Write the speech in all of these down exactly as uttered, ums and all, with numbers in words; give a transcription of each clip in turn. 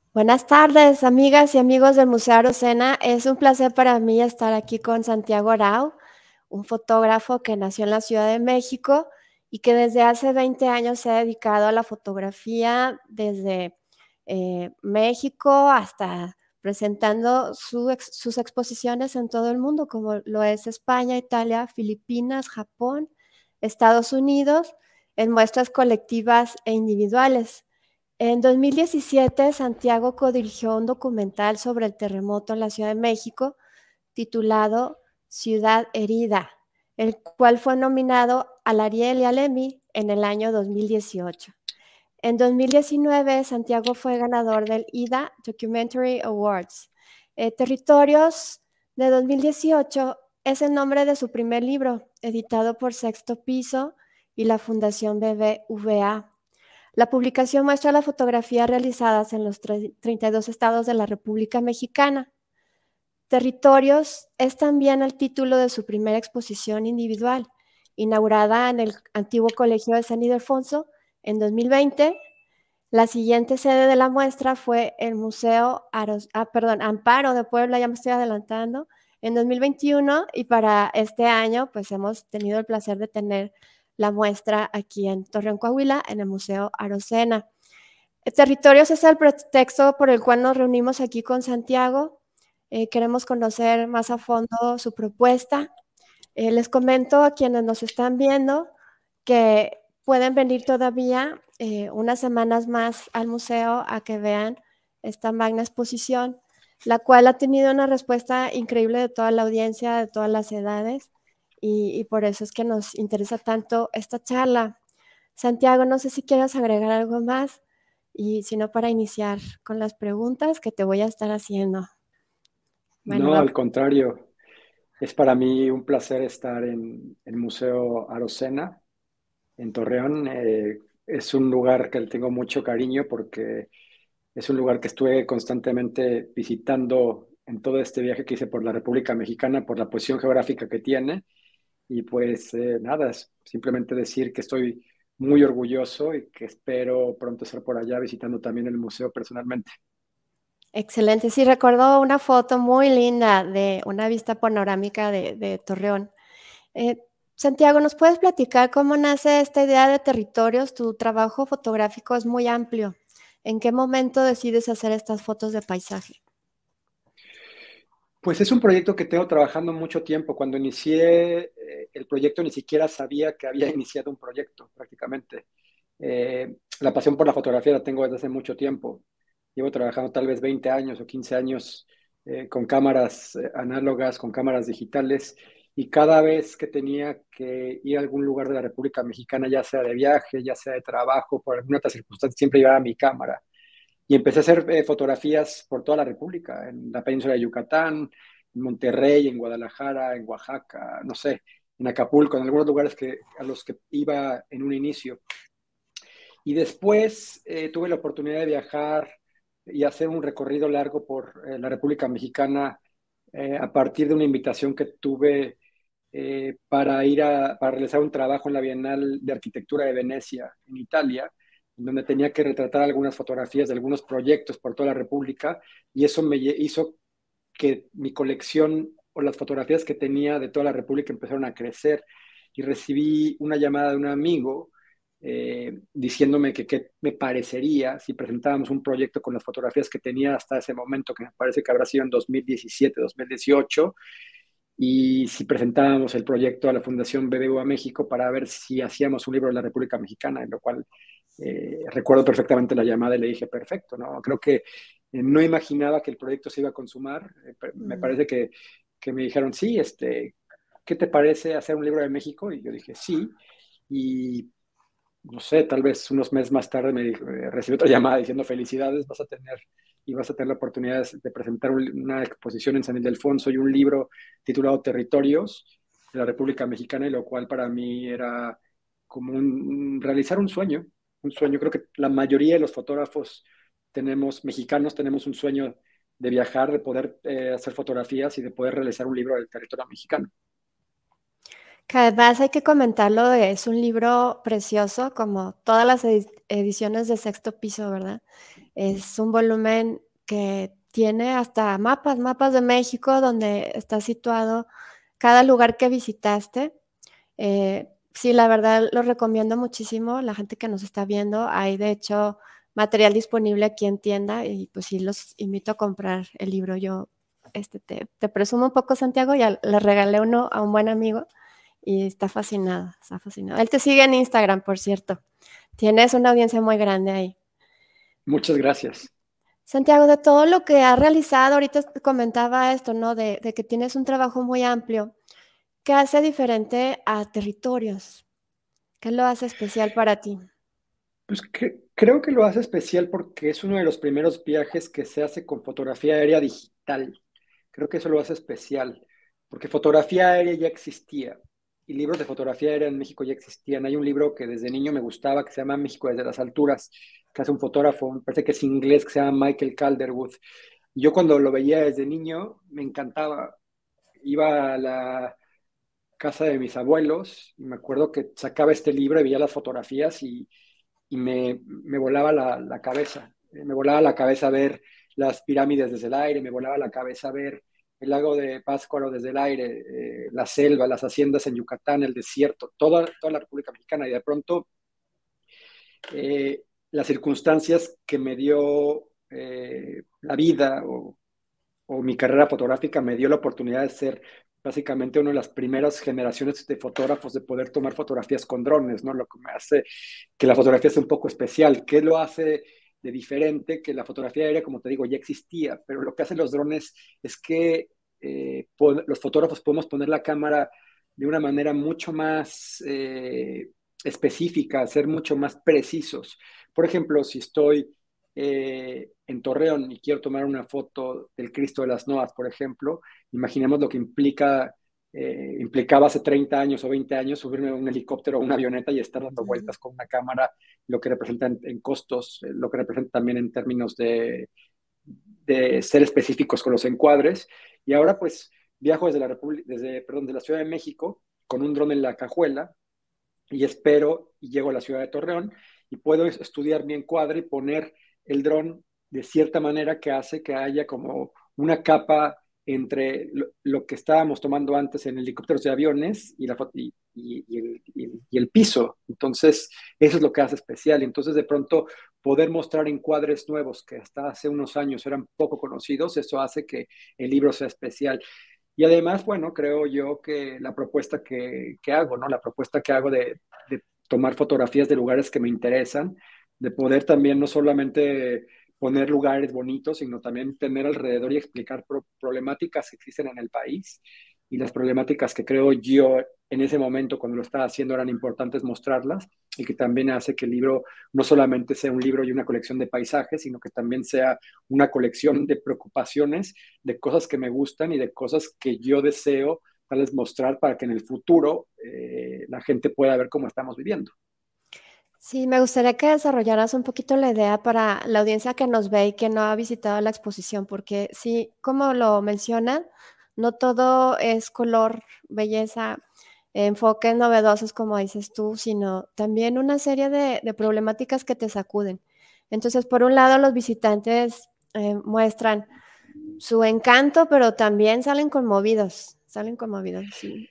Buenas tardes, amigas y amigos del Museo Arocena. Es un placer para mí estar aquí con Santiago Arau, un fotógrafo que nació en la Ciudad de México y que desde hace veinte años se ha dedicado a la fotografía desde eh, México hasta presentando su ex- sus exposiciones en todo el mundo, como lo es España, Italia, Filipinas, Japón, Estados Unidos, en muestras colectivas e individuales. En dos mil diecisiete, Santiago codirigió un documental sobre el terremoto en la Ciudad de México titulado Ciudad Herida, el cual fue nominado al Ariel y al Emmy en el año dos mil dieciocho. En dos mil diecinueve, Santiago fue ganador del I D A Documentary Awards. Eh, Territorios de dos mil dieciocho es el nombre de su primer libro, editado por Sexto Piso y la Fundación B B V A. La publicación muestra las fotografías realizadas en los treinta y dos estados de la República Mexicana. Territorios es también el título de su primera exposición individual, inaugurada en el antiguo Colegio de San Ildefonso en dos mil veinte. La siguiente sede de la muestra fue el Museo Aros, ah, perdón, Amparo de Puebla, ya me estoy adelantando, en dos mil veintiuno, y para este año pues hemos tenido el placer de tener la muestra aquí en Torreón, Coahuila, en el Museo Arocena. Territorios es el pretexto por el cual nos reunimos aquí con Santiago. Eh, queremos conocer más a fondo su propuesta. Eh, les comento a quienes nos están viendo que pueden venir todavía eh, unas semanas más al museo a que vean esta magna exposición, la cual ha tenido una respuesta increíble de toda la audiencia, de todas las edades, y, y por eso es que nos interesa tanto esta charla. Santiago, no sé si quieres agregar algo más y si no, para iniciar con las preguntas que te voy a estar haciendo. Bueno, No, vamos. al contrario, es para mí un placer estar en el Museo Arocena, en Torreón. Eh, es un lugar que le tengo mucho cariño porque es un lugar que estuve constantemente visitando en todo este viaje que hice por la República Mexicana, por la posición geográfica que tiene. Y pues eh, nada, es simplemente decir que estoy muy orgulloso y que espero pronto estar por allá visitando también el museo personalmente. Excelente. Sí, recuerdo una foto muy linda de una vista panorámica de, de Torreón. Eh, Santiago, ¿nos puedes platicar cómo nace esta idea de territorios? Tu trabajo fotográfico es muy amplio. ¿En qué momento decides hacer estas fotos de paisaje? Pues es un proyecto que tengo trabajando mucho tiempo. Cuando inicié eh, el proyecto ni siquiera sabía que había iniciado un proyecto prácticamente. Eh, la pasión por la fotografía la tengo desde hace mucho tiempo. Llevo trabajando tal vez veinte años o quince años eh, con cámaras eh, análogas, con cámaras digitales, y cada vez que tenía que ir a algún lugar de la República Mexicana, ya sea de viaje, ya sea de trabajo, por alguna otra circunstancia, siempre llevaba mi cámara. Y empecé a hacer eh, fotografías por toda la República, en la península de Yucatán, en Monterrey, en Guadalajara, en Oaxaca, no sé, en Acapulco, en algunos lugares que, a los que iba en un inicio. Y después eh, tuve la oportunidad de viajar y hacer un recorrido largo por eh, la República Mexicana eh, a partir de una invitación que tuve eh, para ir a para realizar un trabajo en la Bienal de Arquitectura de Venecia, en Italia, donde tenía que retratar algunas fotografías de algunos proyectos por toda la República, y eso me hizo que mi colección o las fotografías que tenía de toda la República empezaron a crecer, y recibí una llamada de un amigo eh, diciéndome que qué me parecería si presentábamos un proyecto con las fotografías que tenía hasta ese momento, que me parece que habrá sido en dos mil diecisiete, dos mil dieciocho, y si presentábamos el proyecto a la Fundación B B V A México para ver si hacíamos un libro de la República Mexicana, en lo cual eh, recuerdo perfectamente la llamada y le dije, perfecto, ¿no? Creo que eh, no imaginaba que el proyecto se iba a consumar. Eh, me Mm. parece que, que me dijeron, sí, este, ¿qué te parece hacer un libro de México? Y yo dije, sí. Y no sé, tal vez unos meses más tarde me dijo, eh, recibí otra llamada diciendo felicidades, vas a tener y vas a tener la oportunidad de presentar un, una exposición en San Ildefonso y un libro titulado Territorios de la República Mexicana, y lo cual para mí era como un, realizar un sueño, un sueño. Creo que la mayoría de los fotógrafos tenemos, mexicanos, tenemos un sueño de viajar, de poder eh, hacer fotografías y de poder realizar un libro del territorio mexicano. Que además hay que comentarlo, de, es un libro precioso, como todas las edi- ediciones de Sexto Piso, ¿verdad? Es un volumen que tiene hasta mapas, mapas de México, donde está situado cada lugar que visitaste. Eh, sí, la verdad lo recomiendo muchísimo. La gente que nos está viendo, hay de hecho material disponible aquí en tienda y pues sí los invito a comprar el libro. Yo este, te, te presumo un poco, Santiago, ya le regalé uno a un buen amigo y está fascinado, está fascinado. Él te sigue en Instagram, por cierto. Tienes una audiencia muy grande ahí. Muchas gracias. Santiago, de todo lo que has realizado, ahorita te comentaba esto, ¿no? De, de que tienes un trabajo muy amplio. ¿Qué hace diferente a Territorios? ¿Qué lo hace especial para ti? Pues cre- creo que lo hace especial porque es uno de los primeros viajes que se hace con fotografía aérea digital. Creo que eso lo hace especial, porque fotografía aérea ya existía y libros de fotografía aérea en México ya existían. Hay un libro que desde niño me gustaba que se llama México desde las alturas, que hace un fotógrafo, me parece que es inglés, que se llama Michael Calderwood. Y yo cuando lo veía desde niño me encantaba. Iba a la casa de mis abuelos y me acuerdo que sacaba este libro y veía las fotografías y y me, me volaba la, la cabeza. Eh, Me volaba la cabeza ver las pirámides desde el aire, me volaba la cabeza ver el lago de Pátzcuaro desde el aire, eh, la selva, las haciendas en Yucatán, el desierto, toda, toda la República Mexicana. Y de pronto, eh, las circunstancias que me dio eh, la vida o, o mi carrera fotográfica me dio la oportunidad de ser básicamente una de las primeras generaciones de fotógrafos de poder tomar fotografías con drones, ¿no? Lo que me hace que la fotografía sea un poco especial. ¿Qué lo hace de diferente? Que la fotografía aérea, como te digo, ya existía, pero lo que hacen los drones es que eh, los fotógrafos podemos poner la cámara de una manera mucho más eh, específica, ser mucho más precisos. Por ejemplo, si estoy eh, en Torreón y quiero tomar una foto del Cristo de las Noas, por ejemplo, imaginemos lo que implica, eh, implicaba hace treinta años o veinte años subirme a un helicóptero o una avioneta y estar dando Ujú. vueltas con una cámara, lo que representa en, en costos, eh, lo que representa también en términos de, de ser específicos con los encuadres. Y ahora pues viajo desde la, República, desde, perdón, de la Ciudad de México con un dron en la cajuela y espero y llego a la ciudad de Torreón y puedo estudiar mi encuadre y poner el dron de cierta manera que hace que haya como una capa entre lo, lo que estábamos tomando antes en helicópteros y aviones y, la, y, y, y, el, y, el, piso. Entonces, eso es lo que hace especial. Entonces, de pronto, poder mostrar encuadres nuevos que hasta hace unos años eran poco conocidos, eso hace que el libro sea especial. Y además, bueno, creo yo que la propuesta que, que hago, ¿no? La propuesta que hago de, de tomar fotografías de lugares que me interesan, de poder también no solamente poner lugares bonitos, sino también tener alrededor y explicar pro problemáticas que existen en el país y las problemáticas que creo yo en ese momento cuando lo estaba haciendo eran importantes mostrarlas y que también hace que el libro no solamente sea un libro y una colección de paisajes, sino que también sea una colección de preocupaciones, de cosas que me gustan y de cosas que yo deseo tal vez mostrar para que en el futuro eh, la gente pueda ver cómo estamos viviendo. Sí, me gustaría que desarrollaras un poquito la idea para la audiencia que nos ve y que no ha visitado la exposición, porque sí, como lo mencionan, no todo es color, belleza, enfoques novedosos, como dices tú, sino también una serie de, de problemáticas que te sacuden. Entonces, por un lado, los visitantes eh, muestran su encanto, pero también salen conmovidos, salen conmovidos, sí.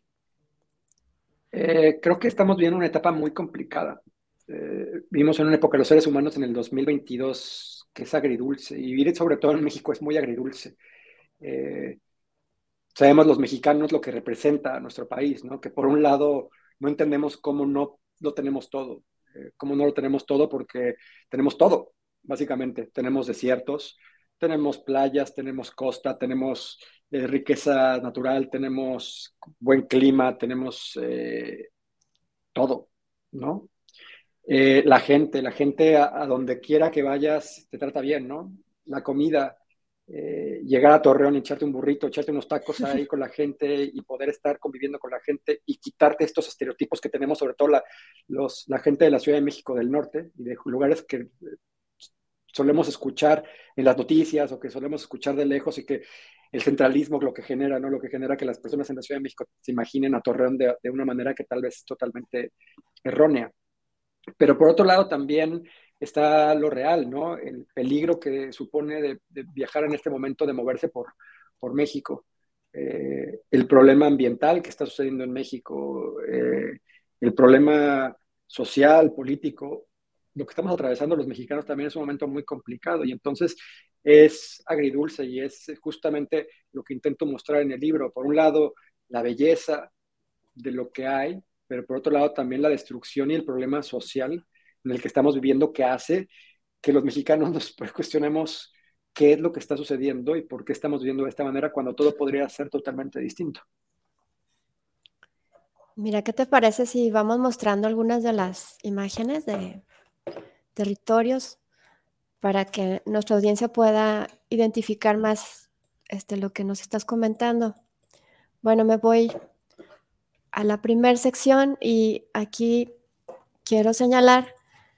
Eh, creo que estamos viviendo una etapa muy complicada. Eh, vivimos en una época de los seres humanos en el dos mil veintidós que es agridulce y vivir sobre todo en México es muy agridulce. Eh, Sabemos los mexicanos lo que representa a nuestro país, ¿no? Que por un lado no entendemos cómo no lo tenemos todo, eh, cómo no lo tenemos todo porque tenemos todo, básicamente. Tenemos desiertos, tenemos playas, tenemos costa, tenemos eh, riqueza natural, tenemos buen clima, tenemos eh, todo, ¿no? Eh, la gente, la gente a, a, donde quiera que vayas te trata bien, ¿no? La comida, eh, llegar a Torreón y echarte un burrito, echarte unos tacos ahí con la gente y poder estar conviviendo con la gente y quitarte estos estereotipos que tenemos, sobre todo la, los, la gente de la Ciudad de México del norte y de lugares que solemos escuchar en las noticias o que solemos escuchar de lejos y que el centralismo lo que genera, ¿no? Lo que genera que las personas en la Ciudad de México se imaginen a Torreón de, de una manera que tal vez es totalmente errónea. Pero por otro lado también está lo real, ¿no? El peligro que supone de, de viajar en este momento, de moverse por, por México. Eh, el problema ambiental que está sucediendo en México, eh, el problema social, político, lo que estamos atravesando los mexicanos también es un momento muy complicado y entonces es agridulce y es justamente lo que intento mostrar en el libro. Por un lado, la belleza de lo que hay, pero por otro lado también la destrucción y el problema social en el que estamos viviendo que hace que los mexicanos nos pues, cuestionemos qué es lo que está sucediendo y por qué estamos viviendo de esta manera cuando todo podría ser totalmente distinto. Mira, ¿qué te parece si vamos mostrando algunas de las imágenes de territorios para que nuestra audiencia pueda identificar más este, lo que nos estás comentando? Bueno, me voy a la primera sección y aquí quiero señalar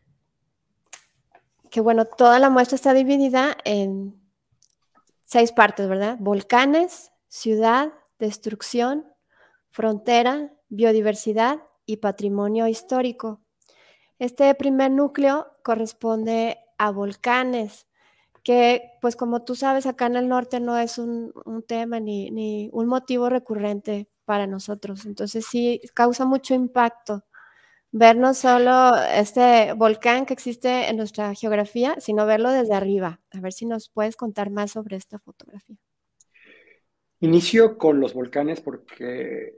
que, bueno, toda la muestra está dividida en seis partes, ¿verdad? Volcanes, ciudad, destrucción, frontera, biodiversidad y patrimonio histórico. Este primer núcleo corresponde a volcanes, que pues como tú sabes acá en el norte no es un, un tema ni, ni un motivo recurrente para nosotros. Entonces sí causa mucho impacto ver no solo este volcán que existe en nuestra geografía, sino verlo desde arriba. A ver si nos puedes contar más sobre esta fotografía. Inicio con los volcanes porque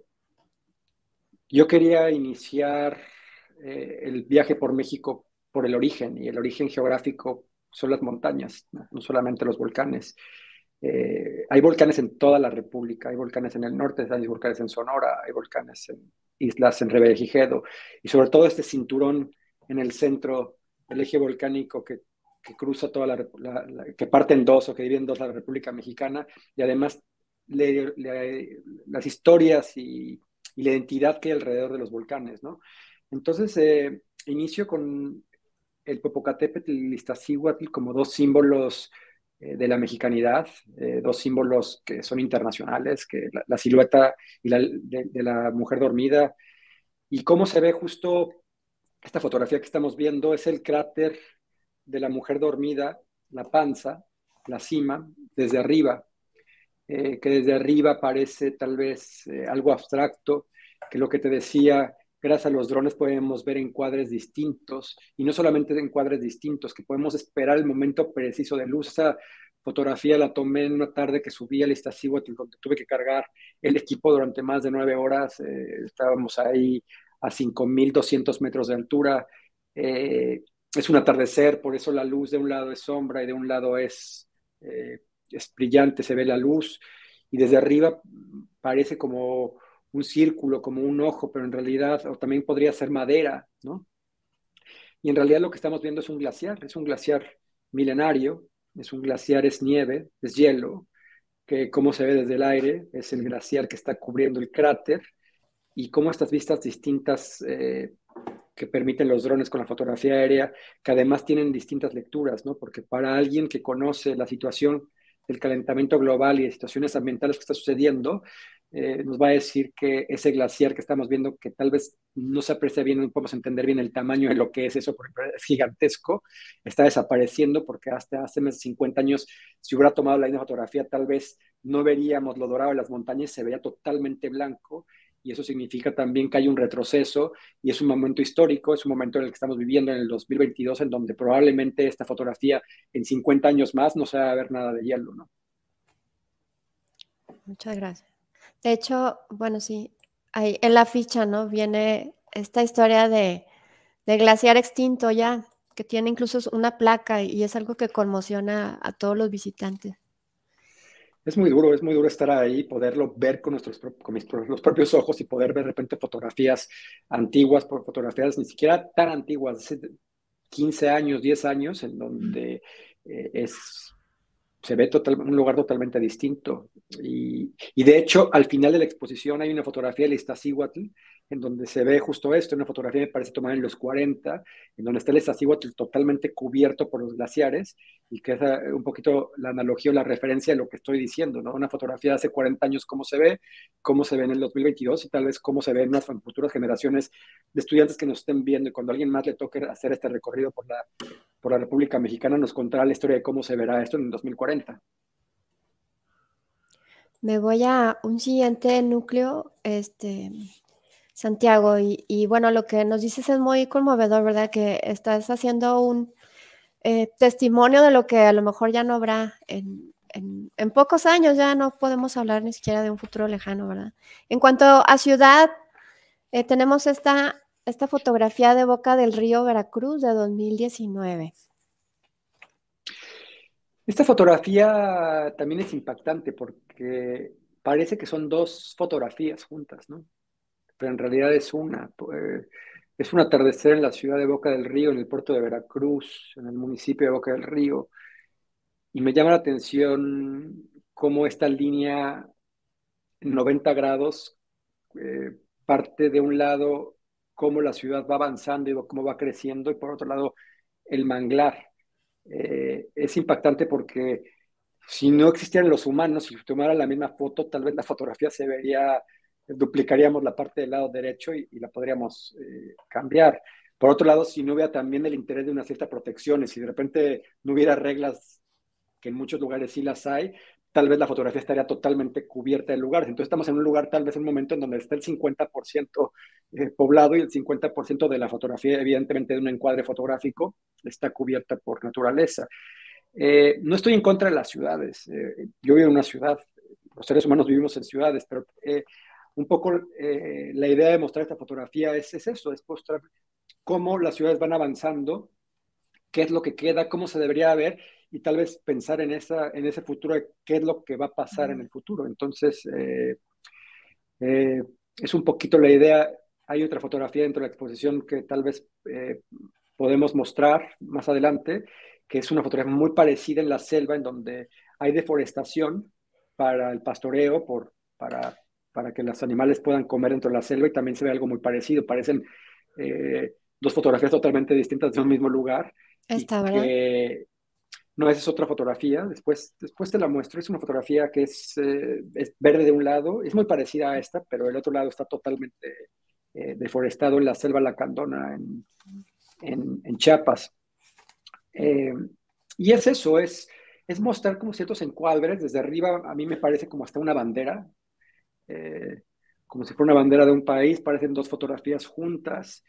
yo quería iniciar eh, el viaje por México por el origen, y el origen geográfico son las montañas, no, no solamente los volcanes. Eh, hay volcanes en toda la República, hay volcanes en el norte, hay volcanes en Sonora, hay volcanes en islas en Reverejigedo, y sobre todo este cinturón en el centro del eje volcánico que, que cruza toda la, la, la, que parte en dos o que divide en dos la República Mexicana, y además le, le, las historias y, y, la identidad que hay alrededor de los volcanes, ¿no? Entonces, eh, inicio con el Popocatépetl y el Iztaccíhuatl como dos símbolos eh, de la mexicanidad, eh, dos símbolos que son internacionales, que la, la silueta y la, de, de, la mujer dormida, y cómo se ve justo esta fotografía que estamos viendo, es el cráter de la mujer dormida, la panza, la cima, desde arriba, eh, que desde arriba parece tal vez eh, algo abstracto, que lo que te decía, gracias a los drones podemos ver encuadres distintos, y no solamente encuadres distintos, que podemos esperar el momento preciso de luz. Esa fotografía la tomé en una tarde que subí al Iztaccíhuatl, donde tuve que cargar el equipo durante más de nueve horas, eh, estábamos ahí a cinco mil doscientos metros de altura, eh, es un atardecer, por eso la luz de un lado es sombra y de un lado es... Eh, es brillante, se ve la luz, y desde arriba parece como un círculo, como un ojo, pero en realidad, o también podría ser madera, ¿no? Y en realidad lo que estamos viendo es un glaciar, es un glaciar milenario, es un glaciar, es nieve, es hielo, que como se ve desde el aire, es el glaciar que está cubriendo el cráter, y cómo estas vistas distintas eh, que permiten los drones con la fotografía aérea, que además tienen distintas lecturas, ¿no? Porque para alguien que conoce la situación del calentamiento global y de situaciones ambientales que está sucediendo, eh, nos va a decir que ese glaciar que estamos viendo, que tal vez no se aprecia bien, no podemos entender bien el tamaño de lo que es eso, porque es gigantesco, está desapareciendo, porque hasta hace más de cincuenta años, si hubiera tomado la misma fotografía, tal vez no veríamos lo dorado de las montañas, se veía totalmente blanco, y eso significa también que hay un retroceso, y es un momento histórico, es un momento en el que estamos viviendo en el dos mil veintidós, en donde probablemente esta fotografía en cincuenta años más no se va a ver nada de hielo, ¿no? Muchas gracias. De hecho, bueno, sí, ahí en la ficha, ¿no? Viene esta historia de, de glaciar extinto ya, que tiene incluso una placa y es algo que conmociona a todos los visitantes. Es muy duro, es muy duro estar ahí, poderlo ver con, nuestros, con mis, los propios ojos y poder ver de repente fotografías antiguas, fotografías ni siquiera tan antiguas, hace quince años, diez años, en donde eh, es, se ve total, un lugar totalmente distinto. Y, y de hecho, al final de la exposición hay una fotografía del Iztaccíhuatl en donde se ve justo esto, una fotografía me parece tomada en los cuarenta, en donde está el Iztaccíhuatl totalmente cubierto por los glaciares, y que es eh, un poquito la analogía o la referencia de lo que estoy diciendo, ¿no? Una fotografía de hace cuarenta años, cómo se ve, cómo se ve en el dos mil veintidós y tal vez cómo se ve en unas futuras generaciones de estudiantes que nos estén viendo, y cuando a alguien más le toque hacer este recorrido por la, por la República Mexicana, nos contará la historia de cómo se verá esto en el dos mil cuarenta. Me voy a un siguiente núcleo, este, Santiago, y, y bueno, lo que nos dices es muy conmovedor, ¿verdad? Que estás haciendo un eh, testimonio de lo que a lo mejor ya no habrá en, en, en pocos años, ya no podemos hablar ni siquiera de un futuro lejano, ¿verdad? En cuanto a ciudad, eh, tenemos esta, esta fotografía de Boca del Río, Veracruz, de dos mil diecinueve. Esta fotografía también es impactante porque parece que son dos fotografías juntas, ¿no? Pero en realidad es una. Eh, es un atardecer en la ciudad de Boca del Río, en el puerto de Veracruz, en el municipio de Boca del Río, y me llama la atención cómo esta línea en noventa grados eh, parte de un lado, cómo la ciudad va avanzando y cómo va creciendo, y por otro lado, el manglar. Eh, es impactante porque si no existieran los humanos, si tomara la misma foto, tal vez la fotografía se vería, duplicaríamos la parte del lado derecho y, y la podríamos eh, cambiar. Por otro lado, si no hubiera también el interés de una cierta protección, y si de repente no hubiera reglas, que en muchos lugares sí las hay, tal vez la fotografía estaría totalmente cubierta de lugares. Entonces estamos en un lugar, tal vez en un momento en donde está el cincuenta por ciento eh, poblado, y el cincuenta por ciento de la fotografía, evidentemente de un encuadre fotográfico, está cubierta por naturaleza. Eh, no estoy en contra de las ciudades. Eh, yo vivo en una ciudad, los seres humanos vivimos en ciudades, pero eh, un poco eh, la idea de mostrar esta fotografía es, es eso, es mostrar cómo las ciudades van avanzando, qué es lo que queda, cómo se debería ver, y tal vez pensar en, esa, en ese futuro, qué es lo que va a pasar en el futuro. Entonces, eh, eh, es un poquito la idea. Hay otra fotografía dentro de la exposición que tal vez eh, podemos mostrar más adelante, que es una fotografía muy parecida en la selva, en donde hay deforestación para el pastoreo, por, para, para que los animales puedan comer dentro de la selva, y también se ve algo muy parecido. Parecen eh, dos fotografías totalmente distintas de un mismo lugar, y Esta, ¿verdad? que no, esa es otra fotografía. Después, después te la muestro. Es una fotografía que es, eh, es verde de un lado, es muy parecida a esta, pero el otro lado está totalmente eh, deforestado en la selva lacandona en, en, en Chiapas. Eh, y es eso, es, es mostrar como ciertos encuadres. Desde arriba a mí me parece como hasta una bandera, eh, como si fuera una bandera de un país. Parecen dos fotografías juntas.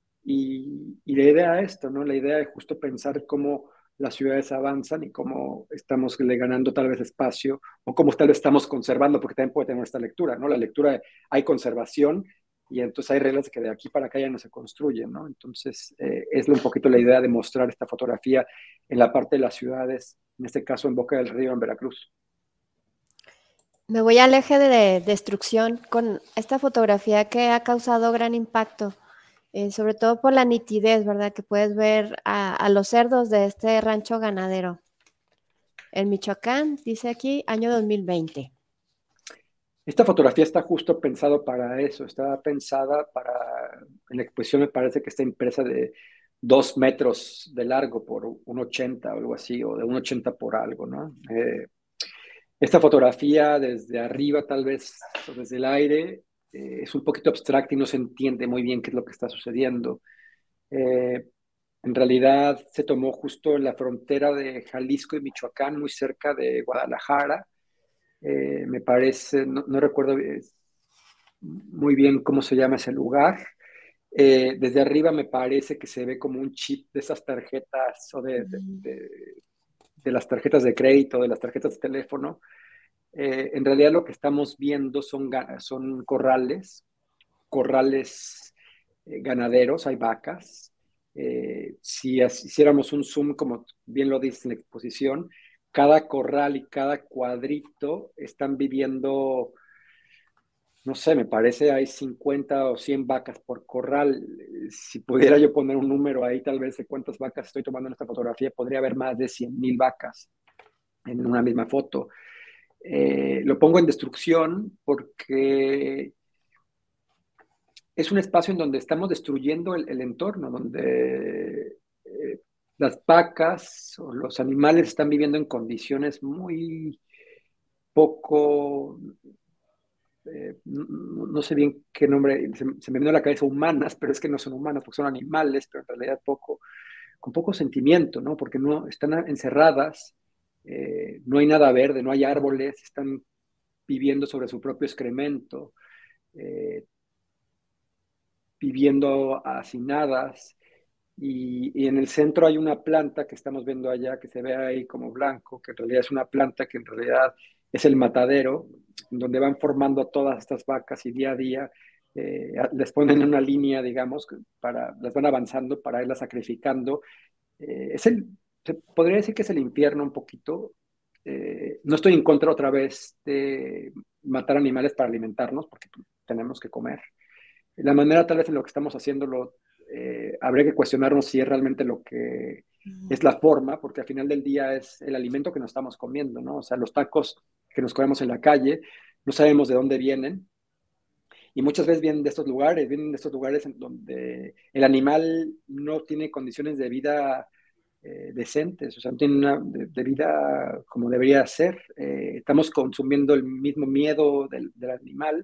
Y, y la idea es esto, ¿no? La idea es justo pensar cómo las ciudades avanzan y cómo estamos le ganando tal vez espacio, o cómo tal vez estamos conservando, porque también puede tener esta lectura, ¿no? La lectura, hay conservación, y entonces hay reglas que de aquí para acá ya no se construyen, ¿no? Entonces, eh, es un poquito la idea de mostrar esta fotografía en la parte de las ciudades, en este caso en Boca del Río, en Veracruz. Me voy al eje de destrucción con esta fotografía que ha causado gran impacto, eh, sobre todo por la nitidez, ¿verdad? Que puedes ver a, a los cerdos de este rancho ganadero. En Michoacán, dice aquí, año dos mil veinte. Esta fotografía está justo pensado para eso, está pensada para, en la exposición me parece que está impresa de dos metros de largo por un ochenta o algo así, o de un ochenta por algo, ¿no? Eh, esta fotografía desde arriba, tal vez, o desde el aire, eh, es un poquito abstracta y no se entiende muy bien qué es lo que está sucediendo. Eh, en realidad se tomó justo en la frontera de Jalisco y Michoacán, muy cerca de Guadalajara. Eh, me parece, no, no recuerdo eh, muy bien cómo se llama ese lugar. Eh, desde arriba me parece que se ve como un chip de esas tarjetas, o de, de, de, de las tarjetas de crédito, de las tarjetas de teléfono. Eh, en realidad lo que estamos viendo son, son corrales, corrales eh, ganaderos, hay vacas. Eh, si hiciéramos un zoom, como bien lo dice en la exposición, cada corral y cada cuadrito están viviendo, no sé, me parece hay cincuenta o cien vacas por corral. Si pudiera yo poner un número ahí, tal vez de cuántas vacas estoy tomando en esta fotografía, podría haber más de cien mil vacas en una misma foto. Eh, lo pongo en destrucción porque es un espacio en donde estamos destruyendo el, el entorno, donde eh, las vacas o los animales están viviendo en condiciones muy poco, eh, no, no, sé bien qué nombre, se, se, me vino a la cabeza humanas, pero es que no son humanas porque son animales, pero en realidad poco, con poco sentimiento, ¿no? Porque no están encerradas, eh, no hay nada verde, no hay árboles, están viviendo sobre su propio excremento, eh, viviendo hacinadas. Y, y, en el centro hay una planta que estamos viendo allá, que se ve ahí como blanco, que en realidad es una planta que en realidad es el matadero, donde van formando todas estas vacas y día a día eh, les ponen en una línea, digamos, para, las van avanzando para irlas sacrificando. Eh, es el, se podría decir que es el infierno un poquito. Eh, no estoy en contra otra vez de matar animales para alimentarnos, porque tenemos que comer. La manera tal vez en lo que estamos haciéndolo, eh, habría que cuestionarnos si es realmente lo que es la forma, porque al final del día es el alimento que nos estamos comiendo, ¿no? O sea, los tacos que nos comemos en la calle, no sabemos de dónde vienen, y muchas veces vienen de estos lugares, vienen de estos lugares en donde el animal no tiene condiciones de vida eh, decentes, o sea, no tiene una de, de vida como debería ser. Eh, estamos consumiendo el mismo miedo del, del animal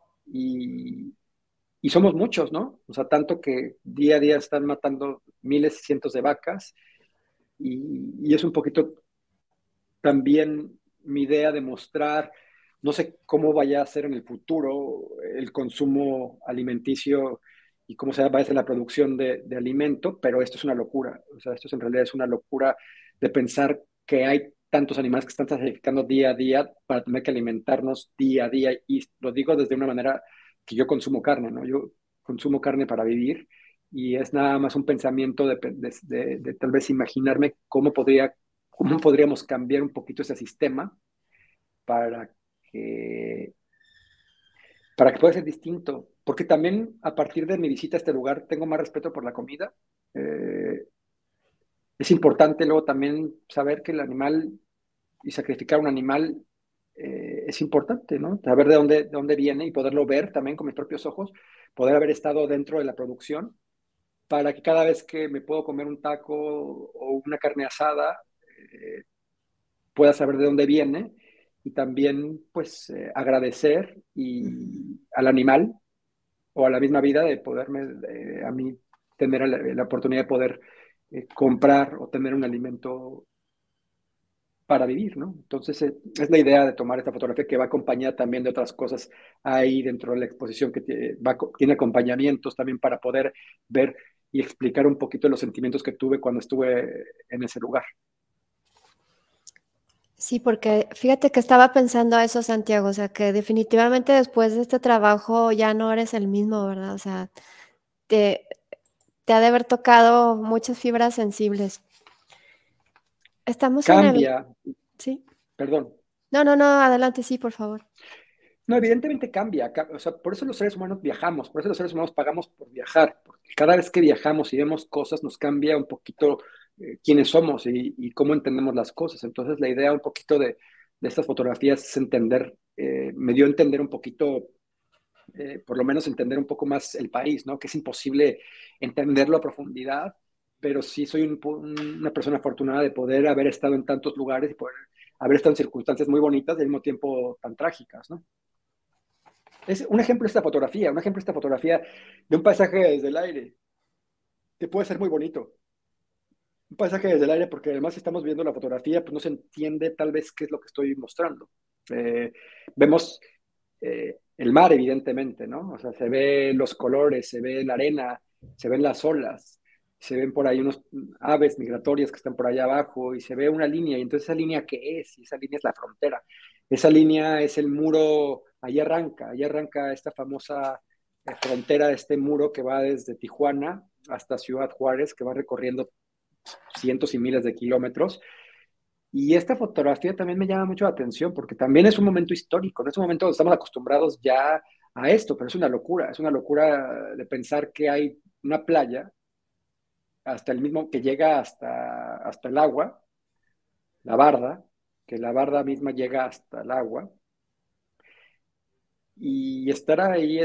y, y somos muchos, ¿no? O sea, tanto que día a día están matando miles y cientos de vacas y, y es un poquito también mi idea de mostrar, no sé cómo vaya a ser en el futuro el consumo alimenticio y cómo se va a hacer la producción de, de alimento, pero esto es una locura. O sea, esto es, en realidad es una locura de pensar que hay tantos animales que están sacrificando día a día para tener que alimentarnos día a día. Y lo digo desde una manera que yo consumo carne, ¿no? Yo consumo carne para vivir y es nada más un pensamiento de, de, de, de tal vez imaginarme cómo podría cómo podríamos cambiar un poquito ese sistema para que, para que pueda ser distinto. Porque también a partir de mi visita a este lugar tengo más respeto por la comida. Eh, es importante luego también saber que el animal y sacrificar un animal eh, es importante, ¿no? Saber de dónde, de dónde viene y poderlo ver también con mis propios ojos, poder haber estado dentro de la producción para que cada vez que me puedo comer un taco o una carne asada, eh, pueda saber de dónde viene y también pues eh, agradecer y, al animal o a la misma vida de poderme, de, a mí, tener la, la oportunidad de poder eh, comprar o tener un alimento para vivir, ¿no? Entonces eh, es la idea de tomar esta fotografía que va acompañada también de otras cosas ahí dentro de la exposición que tiene, va, tiene acompañamientos también para poder ver y explicar un poquito los sentimientos que tuve cuando estuve en ese lugar. Sí, porque fíjate que estaba pensando eso, Santiago, o sea, que definitivamente después de este trabajo ya no eres el mismo, ¿verdad? O sea, te, te ha de haber tocado muchas fibras sensibles. Estamos en el... Cambia, Sí. perdón. No, no, no, adelante, sí, por favor. No, evidentemente cambia. O sea, por eso los seres humanos viajamos, por eso los seres humanos pagamos por viajar, porque cada vez que viajamos y vemos cosas nos cambia un poquito eh, quiénes somos y, y, cómo entendemos las cosas. Entonces, la idea un poquito de, de estas fotografías es entender, eh, me dio a entender un poquito, eh, por lo menos entender un poco más el país, ¿no? Que es imposible entenderlo a profundidad, pero sí soy un, una persona afortunada de poder haber estado en tantos lugares y poder haber estado en circunstancias muy bonitas y al mismo tiempo tan trágicas, ¿no? Es un ejemplo esta fotografía, un ejemplo esta fotografía de un paisaje desde el aire, que puede ser muy bonito. Un paisaje desde el aire, porque además si estamos viendo la fotografía, pues no se entiende tal vez qué es lo que estoy mostrando. Eh, vemos eh, el mar, evidentemente, ¿no? O sea, se ve los colores, se ve la arena, se ven las olas, se ven por ahí unos aves migratorias que están por allá abajo y se ve una línea. Y entonces, ¿esa línea qué es? Y esa línea es la frontera. Esa línea es el muro, ahí arranca, ahí arranca esta famosa eh, frontera, este muro que va desde Tijuana hasta Ciudad Juárez, que va recorriendo cientos y miles de kilómetros. Y esta fotografía también me llama mucho la atención porque también es un momento histórico, no es un momento donde estamos acostumbrados ya a esto, pero es una locura, es una locura de pensar que hay una playa hasta el mismo que llega hasta, hasta el agua, la barda, que la barda misma llega hasta el agua y estar ahí es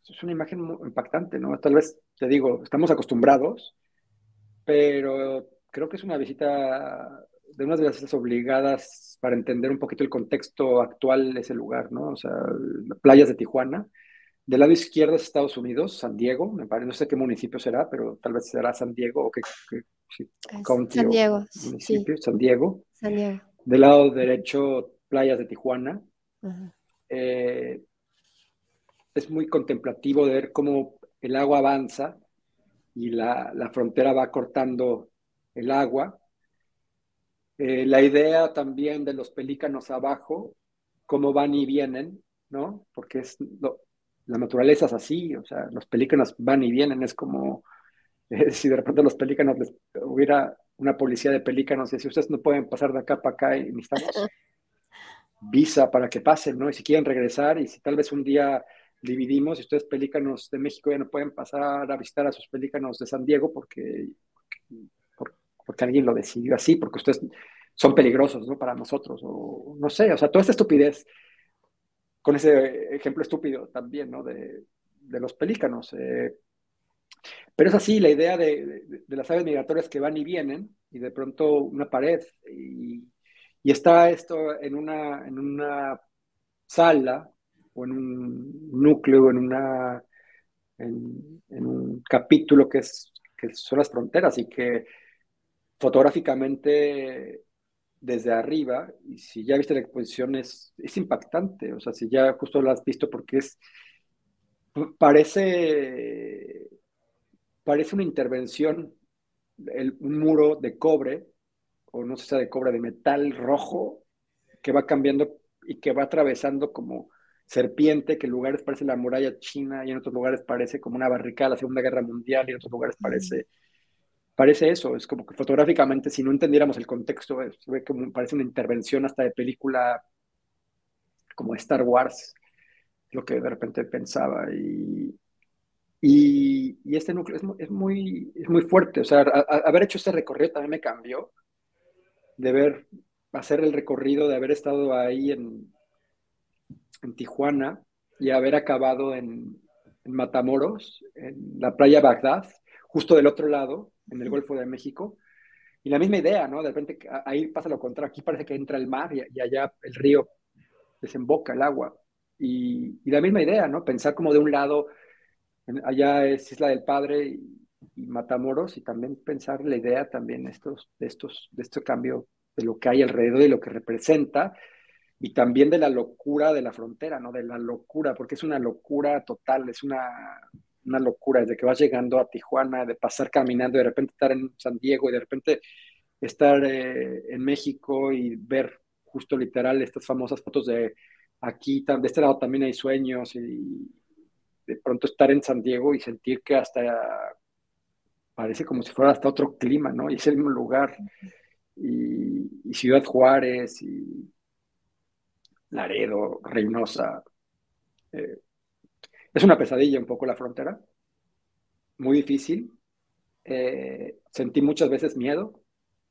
es una imagen muy impactante, ¿no? Tal vez, te digo, estamos acostumbrados, pero creo que es una visita de unas de las visitas obligadas para entender un poquito el contexto actual de ese lugar, ¿no? O sea, las playas de Tijuana. Del lado izquierdo es Estados Unidos, San Diego, me parece, no sé qué municipio será, pero tal vez será San Diego o qué, qué sí, Es county San o Diego, sí, municipio, San Diego. San Diego. Del lado derecho, playas de Tijuana. Ajá. Eh, es muy contemplativo de ver cómo el agua avanza y la, la frontera va cortando el agua. Eh, la idea también de los pelícanos abajo, cómo van y vienen, ¿no? Porque es lo, la naturaleza es así, o sea, los pelícanos van y vienen, es como eh, si de repente los pelícanos les hubiera una policía de pelícanos y si ustedes no pueden pasar de acá para acá y necesitamos visa para que pasen, ¿no? Y si quieren regresar y si tal vez un día dividimos y ustedes pelícanos de México ya no pueden pasar a visitar a sus pelícanos de San Diego porque, porque, porque alguien lo decidió así, porque ustedes son peligrosos, ¿no? Para nosotros, o no sé, o sea, toda esta estupidez, con ese ejemplo estúpido también, ¿no? De, de los pelícanos. Eh, pero es así, la idea de, de, de, las aves migratorias que van y vienen, y de pronto una pared, y, y está esto en una, en una sala, o en un núcleo, en, una, en, en un capítulo que, es, que son las fronteras, y que fotográficamente desde arriba, y si ya viste la exposición, es, es impactante, o sea, si ya justo la has visto, porque es, parece, parece una intervención, el, un muro de cobre, o no sé si sea de cobre, de metal rojo, que va cambiando y que va atravesando como serpiente, que en lugares parece la muralla china y en otros lugares parece como una barricada de la Segunda Guerra Mundial y en otros lugares parece, parece eso, es como que fotográficamente, si no entendiéramos el contexto, se ve como parece una intervención hasta de película como Star Wars, lo que de repente pensaba. Y, y, y este núcleo es, es, muy, es muy fuerte, o sea, a, a, haber hecho este recorrido también me cambió, de ver, hacer el recorrido, de haber estado ahí en, en Tijuana y haber acabado en, en Matamoros, en la playa Bagdad, justo del otro lado, en el Golfo de México. Y la misma idea, ¿no? De repente ahí pasa lo contrario, aquí parece que entra el mar y, y allá el río desemboca el agua. Y, y, la misma idea, ¿no? Pensar como de un lado, en, allá es Isla del Padre y, y, Matamoros, y también pensar la idea también estos, de, estos, de este cambio de lo que hay alrededor y lo que representa, y también de la locura de la frontera, ¿no? De la locura, porque es una locura total, es una, una locura desde que vas llegando a Tijuana, de pasar caminando, de repente estar en San Diego y de repente estar eh, en México y ver justo literal estas famosas fotos de aquí, de este lado también hay sueños, y de pronto estar en San Diego y sentir que hasta parece como si fuera hasta otro clima, ¿no? Y es el mismo lugar, y, y Ciudad Juárez, y Laredo, Reynosa. Eh, es una pesadilla un poco la frontera, muy difícil. Eh, sentí muchas veces miedo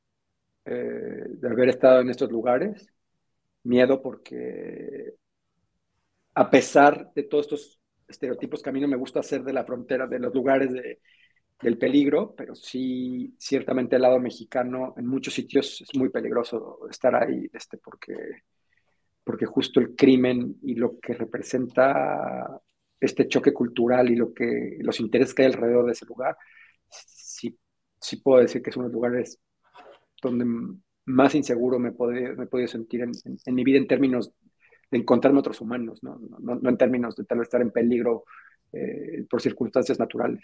eh, de haber estado en estos lugares, miedo porque a pesar de todos estos estereotipos que a mí no me gusta hacer de la frontera, de los lugares de, del peligro, pero sí, ciertamente el lado mexicano, en muchos sitios es muy peligroso estar ahí, este, porque, porque justo el crimen y lo que representa este choque cultural y lo que, los intereses que hay alrededor de ese lugar, sí, sí puedo decir que es uno de los lugares donde más inseguro me he podido, me he podido sentir en, en, en mi vida en términos de encontrarme otros humanos, no, no, no en términos de tal vez estar en peligro eh, por circunstancias naturales.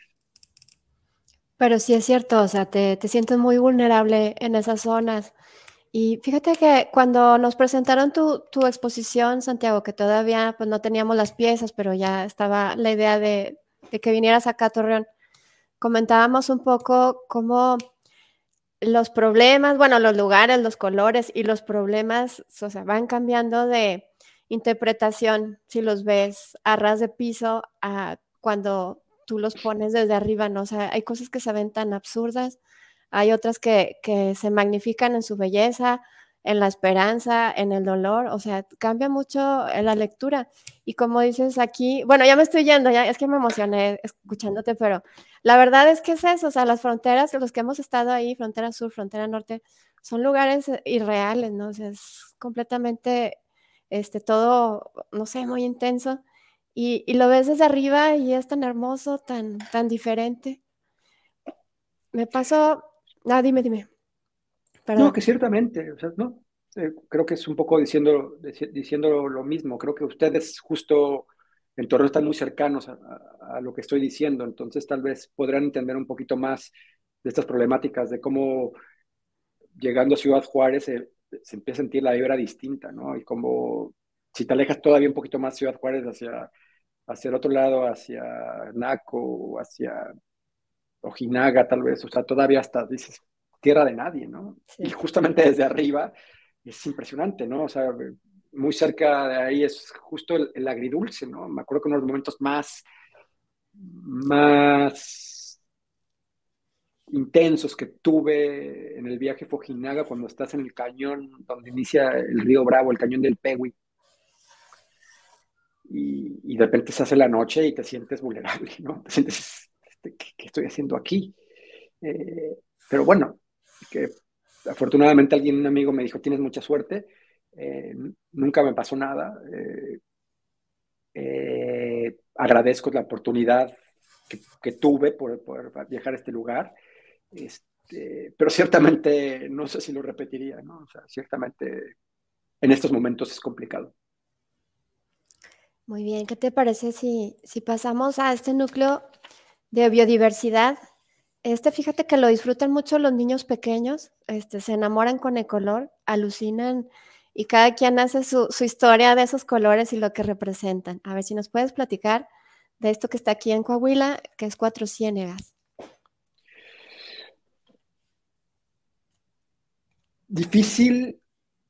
Pero sí es cierto, o sea, te, te sientes muy vulnerable en esas zonas. Y fíjate que cuando nos presentaron tu, tu exposición, Santiago, que todavía pues, no teníamos las piezas, pero ya estaba la idea de, de que vinieras acá a Torreón, comentábamos un poco cómo los problemas, bueno, los lugares, los colores y los problemas, o sea, van cambiando de interpretación si los ves a ras de piso a cuando tú los pones desde arriba, ¿no? O sea, hay cosas que se ven tan absurdas, hay otras que, que se magnifican en su belleza, en la esperanza, en el dolor, o sea, cambia mucho en la lectura. Y como dices aquí, bueno, ya me estoy yendo, ya es que me emocioné escuchándote, pero la verdad es que es eso, o sea, las fronteras, los que hemos estado ahí, frontera sur, frontera norte, son lugares irreales, ¿no? O sea, es completamente, este, todo, no sé, muy intenso. Y, y lo ves desde arriba y es tan hermoso, tan, tan diferente. Me pasó, ah, dime, dime, No, perdón. que ciertamente, o sea, no, eh, creo que es un poco diciendo, dici- diciendo lo mismo. Creo que ustedes justo en Torreón están muy cercanos a, a- a lo que estoy diciendo, entonces tal vez podrán entender un poquito más de estas problemáticas, de cómo llegando a Ciudad Juárez se, se empieza a sentir la vibra distinta, ¿no? Y como si te alejas todavía un poquito más Ciudad Juárez hacia, hacia el otro lado, hacia Naco, hacia Ojinaga tal vez, o sea, todavía hasta dices tierra de nadie, ¿no? Y Sí. justamente desde arriba es impresionante, ¿no? O sea, muy cerca de ahí es justo el, el agridulce, ¿no? Me acuerdo que uno de los momentos más, más intensos que tuve en el viaje fue Ojinaga, cuando estás en el cañón donde inicia el río Bravo, el cañón del Pehui, y, y de repente se hace la noche y te sientes vulnerable, ¿no? Te sientes, este, ¿qué, qué estoy haciendo aquí? Eh, pero bueno, que afortunadamente alguien, un amigo me dijo, tienes mucha suerte, eh, nunca me pasó nada, eh, eh, agradezco la oportunidad que, que tuve por, por, viajar a este lugar, este, pero ciertamente no sé si lo repetiría, ¿no? O sea, ciertamente en estos momentos es complicado. Muy bien, ¿qué te parece si, si pasamos a este núcleo de biodiversidad? Este, fíjate que lo disfrutan mucho los niños pequeños, este, se enamoran con el color, alucinan y cada quien hace su, su historia de esos colores y lo que representan. A ver si nos puedes platicar de esto que está aquí en Coahuila, que es Cuatro Ciénegas. Difícil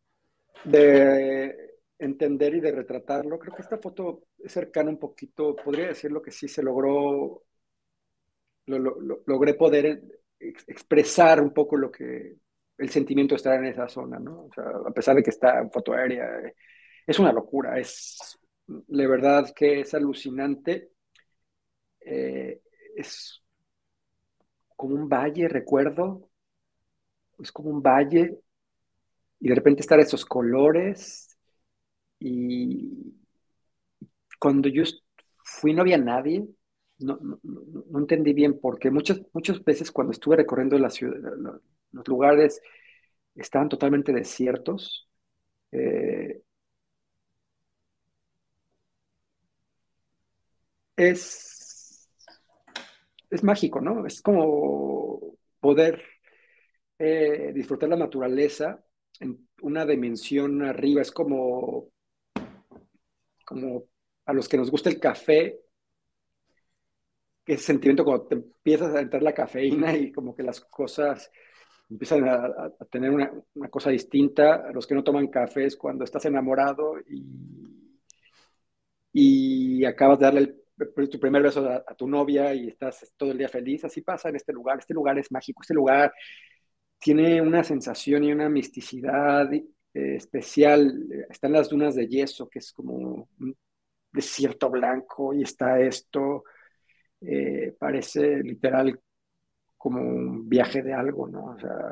de entender y de retratarlo. Creo que esta foto es cercana un poquito, podría decirlo que sí se logró, lo, lo, lo, logré poder ex expresar un poco lo que, el sentimiento de estar en esa zona, ¿no? O sea, a pesar de que está en foto aérea, eh, es una locura, es, de verdad que es alucinante, eh, es como un valle, recuerdo, es como un valle, y de repente estar esos colores, y cuando yo fui no había nadie, no, no, no, no entendí bien porque muchas, muchas veces cuando estuve recorriendo la ciudad, la- los lugares estaban totalmente desiertos. Eh, es, es mágico, ¿no? Es como poder eh, disfrutar la naturaleza en una dimensión arriba. Es como, como a los que nos gusta el café, que ese sentimiento cuando te empiezas a entrar la cafeína y como que las cosas empiezan a, a, a tener una, una, cosa distinta. A los que no toman café es cuando estás enamorado y, y acabas de darle el, tu primer beso a, a, tu novia y estás todo el día feliz. Así pasa en este lugar. Este lugar es mágico. Este lugar tiene una sensación y una misticidad eh, especial. Están las dunas de yeso, que es como un desierto blanco, y está esto. Eh, parece literal como un viaje de algo, ¿no? O sea,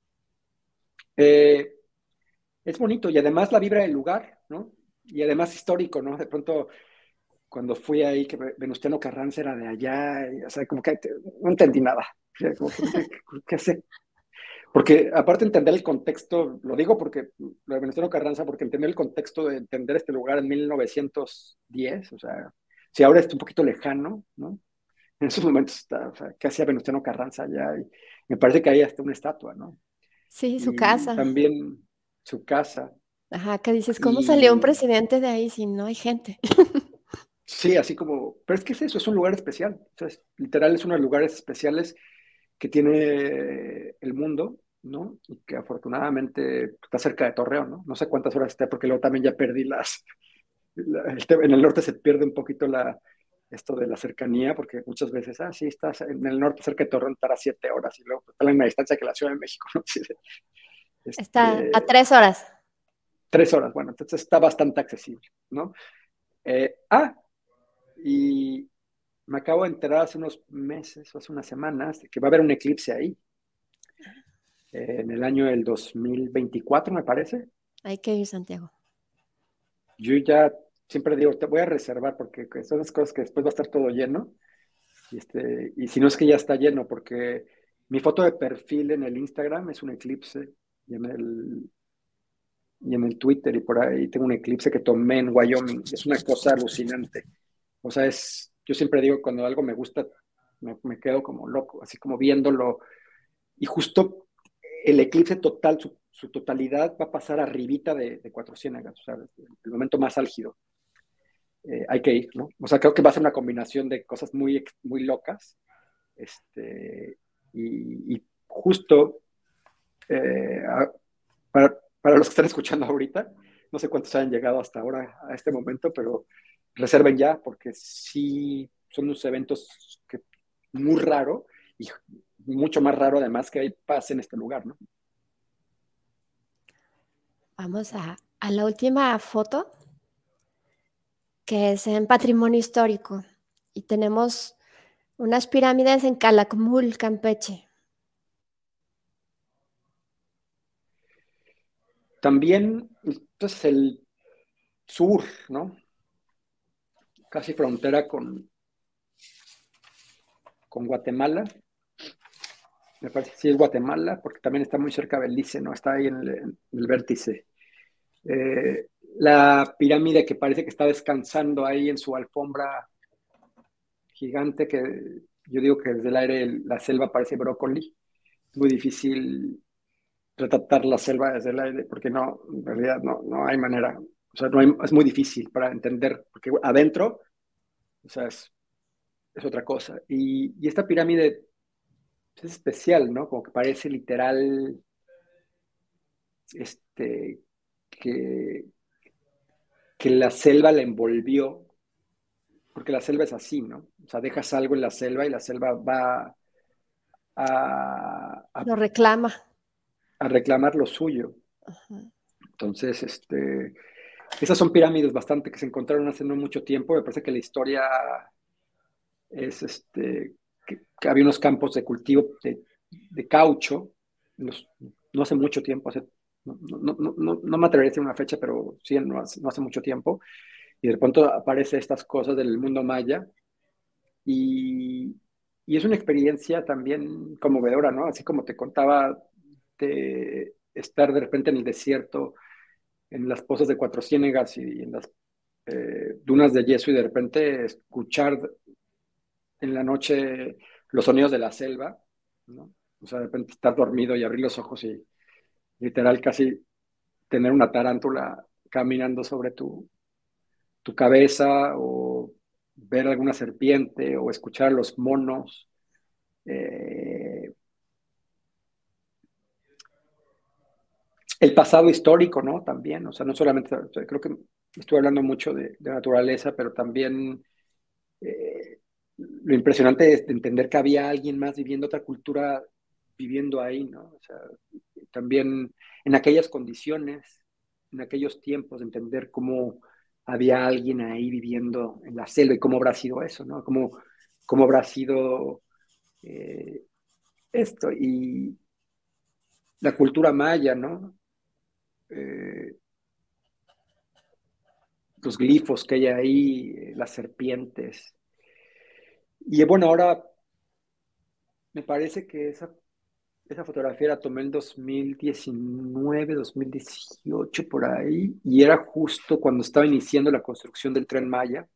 eh, es bonito y además la vibra del lugar, ¿no? Y además histórico, ¿no? De pronto, cuando fui ahí, que Venustiano Carranza era de allá, y, o sea, como que no entendí nada. O sea, como que, ¿qué, qué hace? Porque aparte de entender el contexto, lo digo porque lo de Venustiano Carranza, porque entender el contexto de entender este lugar en mil novecientos diez, o sea, si ahora está un poquito lejano, ¿no? En esos momentos está, o sea, ¿qué hacía Venustiano Carranza allá? Y me parece que hay hasta una estatua, ¿no? Sí, su Y casa. también su casa. Ajá, que dices, ¿cómo salió un Y presidente de ahí si no hay gente? sí, así como, pero es que es eso, es un lugar especial. O sea, es- literal es uno de los lugares especiales que tiene el mundo, ¿no? Y que afortunadamente está cerca de Torreón, ¿no? No sé cuántas horas está, porque luego también ya perdí las, la- el te- en el norte se pierde un poquito la, esto de la cercanía, porque muchas veces, ah, sí, estás en el norte cerca de Torreón, estará siete horas, y luego está a la misma distancia que la Ciudad de México, ¿no? Sí, Está a Este, tres horas. tres horas, bueno, entonces está bastante accesible, ¿no? Eh, ah, y me acabo de enterar hace unos meses o hace unas semanas de que va a haber un eclipse ahí, eh, en el año del dos mil veinticuatro, me parece. Hay que ir, Santiago. Yo ya siempre digo, te voy a reservar porque son las cosas que después va a estar todo lleno. Y, este, y si no es que ya está lleno, porque mi foto de perfil en el Instagram es un eclipse y en el, y en el Twitter y por ahí tengo un eclipse que tomé en Wyoming. Es una cosa alucinante. O sea, es, yo siempre digo, cuando algo me gusta, me, me quedo como loco, así como viéndolo. Y justo el eclipse total, su, su totalidad va a pasar arribita de, de Cuatro Ciénegas, o sea, el momento más álgido. Eh, hay que ir, ¿no? O sea, creo que va a ser una combinación de cosas muy, muy locas. Este, y, y justo eh, a, para, para los que están escuchando ahorita, no sé cuántos hayan llegado hasta ahora a este momento, pero reserven ya, porque sí son unos eventos que muy raro y mucho más raro además que hay paz en este lugar, ¿no? Vamos a, a la última foto, que es en patrimonio histórico. Y tenemos unas pirámides en Calakmul, Campeche. También, entonces, el sur, ¿no? Casi frontera con, con Guatemala. Me parece que sí es Guatemala, porque también está muy cerca de Belice, ¿no? Está ahí en el, en el vértice. Eh, la pirámide que parece que está descansando ahí en su alfombra gigante, que yo digo que desde el aire la selva parece brócoli. Es muy difícil retratar la selva desde el aire, porque no, en realidad no, no hay manera. O sea, no hay, es muy difícil para entender, porque adentro, o sea, es, es otra cosa. Y, y esta pirámide es especial, ¿no? Como que parece literal, este, que, que la selva la envolvió, porque la selva es así, ¿no? O sea, dejas algo en la selva y la selva va a, a, Lo reclama. a reclamar lo suyo. Ajá. Entonces, este, esas son pirámides bastante que se encontraron hace no mucho tiempo. Me parece que la historia es este, que, que había unos campos de cultivo de, de caucho, los, no hace mucho tiempo, hace, no, no, no, no, no me atrevería a decir una fecha, pero sí, no hace, no hace mucho tiempo. Y de pronto aparecen estas cosas del mundo maya y, y es una experiencia también conmovedora, ¿no? Así como te contaba de estar de repente en el desierto, en las pozas de Cuatro Ciénegas y en las eh, dunas de yeso y de repente escuchar en la noche los sonidos de la selva, ¿no? O sea, de repente estar dormido y abrir los ojos y literal casi tener una tarántula caminando sobre tu, tu cabeza o ver alguna serpiente o escuchar a los monos. Eh, el pasado histórico, ¿no? También, o sea, no solamente, o sea, creo que estoy hablando mucho de, de naturaleza, pero también eh, lo impresionante es entender que había alguien más viviendo otra cultura, viviendo ahí, ¿no? O sea, también en aquellas condiciones, en aquellos tiempos, entender cómo había alguien ahí viviendo en la selva y cómo habrá sido eso, ¿no? Cómo, cómo habrá sido eh, esto. Y la cultura maya, ¿no? Eh, los glifos que hay ahí, eh, las serpientes. Y bueno, ahora me parece que esa, esa fotografía la tomé en dos mil diecinueve, dos mil dieciocho, por ahí, y era justo cuando estaba iniciando la construcción del Tren Maya.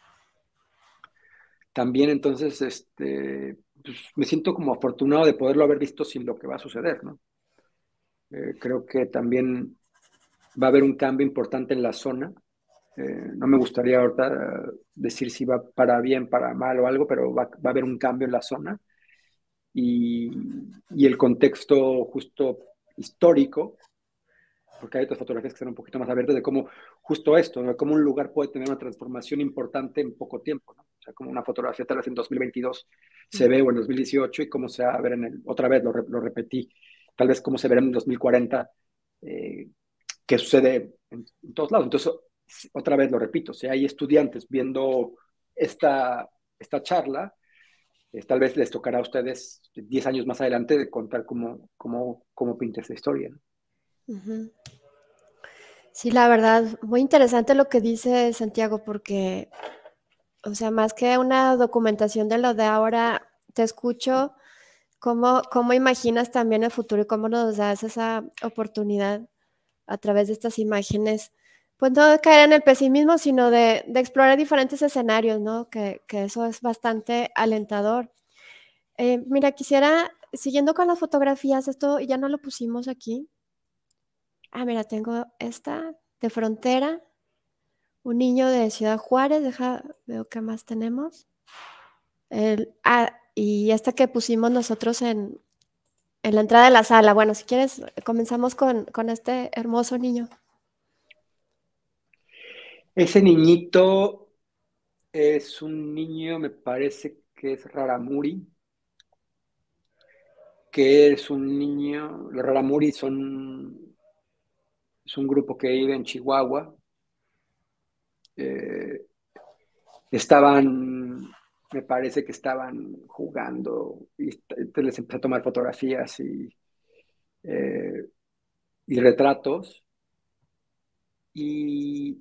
También entonces, este, pues, me siento como afortunado de poderlo haber visto sin lo que va a suceder, ¿no? Eh, creo que también va a haber un cambio importante en la zona. Eh, no me gustaría ahorita decir si va para bien, para mal o algo, pero va, va a haber un cambio en la zona y, y el contexto justo histórico, porque hay otras fotografías que están un poquito más abiertas de cómo justo esto, ¿no? Cómo un lugar puede tener una transformación importante en poco tiempo, ¿no? O sea, como una fotografía tal vez en dos mil veintidós se ve o en dos mil dieciocho y cómo se va a ver en el, otra vez lo, lo repetí, tal vez cómo se verá en dos mil cuarenta, eh, qué sucede en, en, todos lados. Entonces, otra vez lo repito, si hay estudiantes viendo esta, esta charla, eh, tal vez les tocará a ustedes diez años más adelante de contar cómo, cómo, cómo pinta esta historia, ¿no? Ujú. Sí, la verdad, muy interesante lo que dice Santiago, porque, o sea, más que una documentación de lo de ahora, te escucho cómo, cómo imaginas también el futuro y cómo nos das esa oportunidad a través de estas imágenes, pues no de caer en el pesimismo, sino de, de explorar diferentes escenarios, ¿no? Que, que eso es bastante alentador. Eh, mira, quisiera, siguiendo con las fotografías, esto ya no lo pusimos aquí. Ah, mira, tengo esta de frontera, un niño de Ciudad Juárez, deja, veo qué más tenemos. El, ah, y esta que pusimos nosotros en, en la entrada de la sala. Bueno, si quieres, comenzamos con, con este hermoso niño. Ese niñito es un niño, me parece que es Raramuri, que es un niño, los Raramuri son, es un grupo que vive en Chihuahua. Eh, estaban, me parece que estaban jugando y entonces les empecé a tomar fotografías y, eh, y retratos. Y,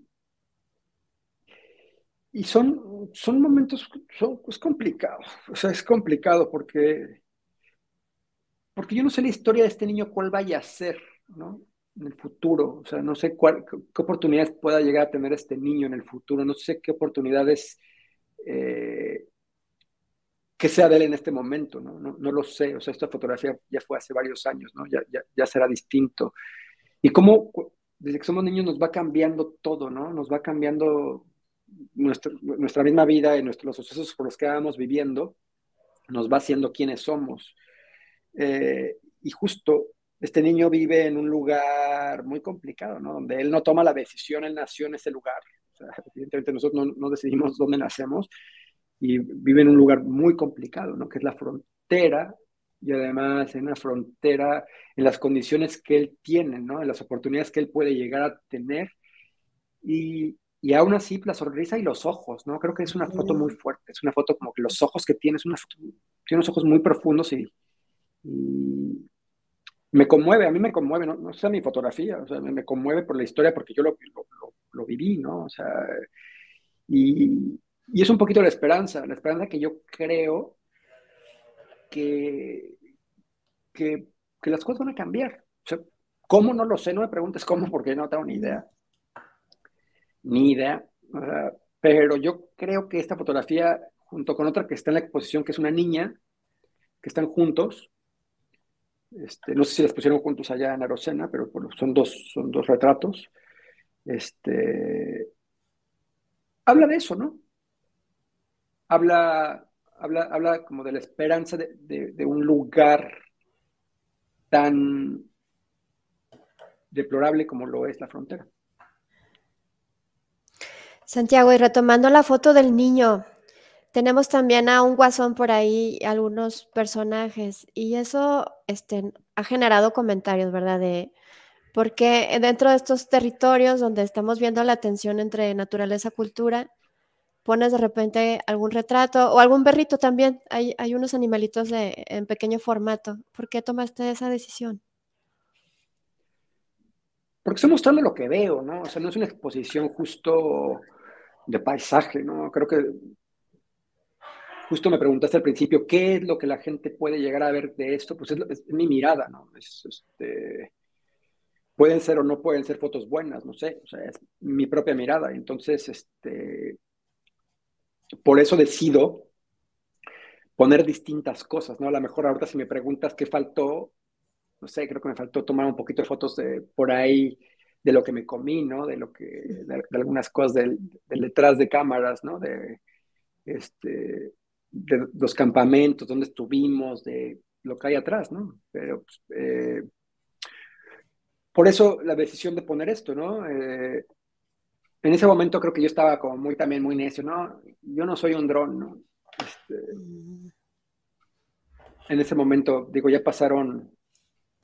y son, son momentos, son, es complicado, o sea, es complicado porque, porque yo no sé la historia de este niño cuál vaya a ser, ¿no? En el futuro, o sea, no sé cuál, qué, qué oportunidades pueda llegar a tener este niño en el futuro, no sé qué oportunidades eh, que sea de él en este momento, ¿no? No, no lo sé, o sea, esta fotografía ya fue hace varios años, ¿no? Ya, ya, ya será distinto. Y cómo desde que somos niños nos va cambiando todo, ¿no? Nos va cambiando nuestra, nuestra misma vida y nuestros, los sucesos por los que vamos viviendo, nos va haciendo quienes somos. Eh, y justo este niño vive en un lugar muy complicado, ¿no? Donde él no toma la decisión, él nació en ese lugar. O sea, evidentemente nosotros no, no decidimos dónde nacemos, y vive en un lugar muy complicado, ¿no? Que es la frontera, y además en una frontera, en las condiciones que él tiene, ¿no? En las oportunidades que él puede llegar a tener, y, y aún así la sonrisa y los ojos, ¿no? Creo que es una foto muy fuerte, es una foto como que los ojos que tiene, es una foto, tiene unos ojos muy profundos y, y me conmueve, a mí me conmueve, no, no sé mi fotografía, o sea, me, me conmueve por la historia porque yo lo, lo, lo, lo viví, ¿no? O sea, y, y es un poquito la esperanza, la esperanza que yo creo que, que, que las cosas van a cambiar. O sea, ¿cómo? No lo sé, no me preguntes cómo porque no tengo ni idea, ni idea. O sea, pero yo creo que esta fotografía, junto con otra que está en la exposición, que es una niña, que están juntos, este, no sé si las pusieron juntos allá en Arocena, pero bueno, son dos, son dos retratos, este, habla de eso, ¿no? Habla, habla, habla como de la esperanza de, de, de un lugar tan deplorable como lo es la frontera. Santiago, y retomando la foto del niño, tenemos también a un guasón por ahí, algunos personajes, y eso este, ha generado comentarios, ¿verdad? De por qué dentro de estos territorios donde estamos viendo la tensión entre naturaleza y cultura, pones de repente algún retrato o algún perrito también. Hay, hay unos animalitos de, en pequeño formato. ¿Por qué tomaste esa decisión? Porque estoy mostrando lo que veo, ¿no? O sea, no es una exposición justo de paisaje, ¿no? Creo que justo me preguntaste al principio, ¿qué es lo que la gente puede llegar a ver de esto? Pues es, es mi mirada, ¿no? Es, este, pueden ser o no pueden ser fotos buenas, no sé, o sea, es mi propia mirada. Entonces, este, por eso decido poner distintas cosas, ¿no? A lo mejor ahorita si me preguntas qué faltó, no sé, creo que me faltó tomar un poquito de fotos de por ahí, de lo que me comí, ¿no? De lo que, de, de algunas cosas del, del, detrás de cámaras, ¿no? De, este, de los campamentos, donde estuvimos, de lo que hay atrás, ¿no? Pero, pues, eh, por eso la decisión de poner esto, ¿no? Eh, en ese momento creo que yo estaba como muy también muy necio, ¿no? Yo no soy un dron, ¿no? Este, Mm. en ese momento, digo, ya pasaron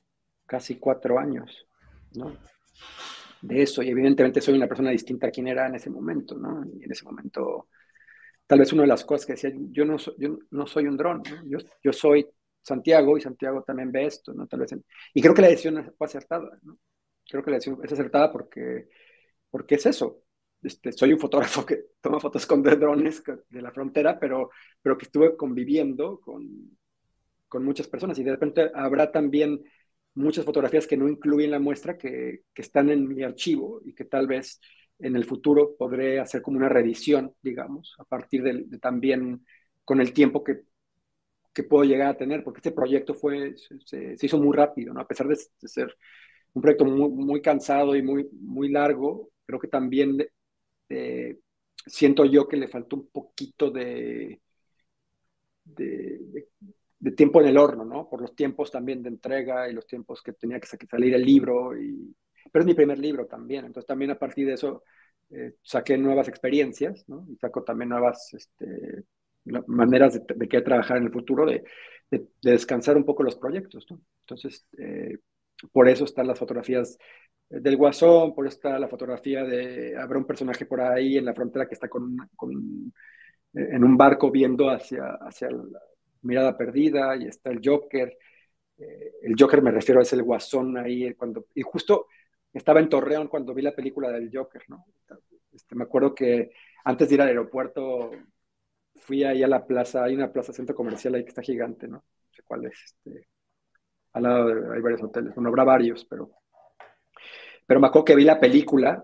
casi cuatro años, ¿no? De eso, y evidentemente soy una persona distinta a quien era en ese momento, ¿no? Y en ese momento, tal vez una de las cosas que decía, yo no, soy, yo no soy un dron, ¿no? Yo, yo soy Santiago y Santiago también ve esto, ¿no? Tal vez en- y creo que la decisión fue acertada, ¿no? Creo que la decisión es acertada porque, porque es eso. Este, soy un fotógrafo que toma fotos con drones de la frontera, pero, pero que estuve conviviendo con, con muchas personas y de repente habrá también muchas fotografías que no incluyen la muestra que, que están en mi archivo y que tal vez en el futuro podré hacer como una reedición, digamos, a partir de, de también con el tiempo que, que, puedo llegar a tener, porque este proyecto fue, se, se hizo muy rápido, ¿no? A pesar de, de, ser un proyecto muy, muy cansado y muy, muy largo, creo que también eh, siento yo que le faltó un poquito de, de, de, de, tiempo en el horno, ¿no? Por los tiempos también de entrega y los tiempos que tenía que salir el libro. Y... Pero es mi primer libro también, entonces también a partir de eso eh, saqué nuevas experiencias, ¿no? Y saco también nuevas este, maneras de, de qué trabajar en el futuro, de, de, de, descansar un poco los proyectos, ¿no? Entonces, eh, por eso están las fotografías del Guasón, por eso está la fotografía de, habrá un personaje por ahí en la frontera que está con, con en un barco viendo hacia, hacia la mirada perdida, y está el Joker. Eh, el Joker me refiero, es el Guasón ahí, cuando, y justo estaba en Torreón cuando vi la película del Joker, ¿no? Este, me acuerdo que antes de ir al aeropuerto fui ahí a la plaza, hay una plaza centro comercial ahí que está gigante, ¿no? No sé cuál es, este, al lado de, hay varios hoteles, bueno, habrá varios, pero, pero me acuerdo que vi la película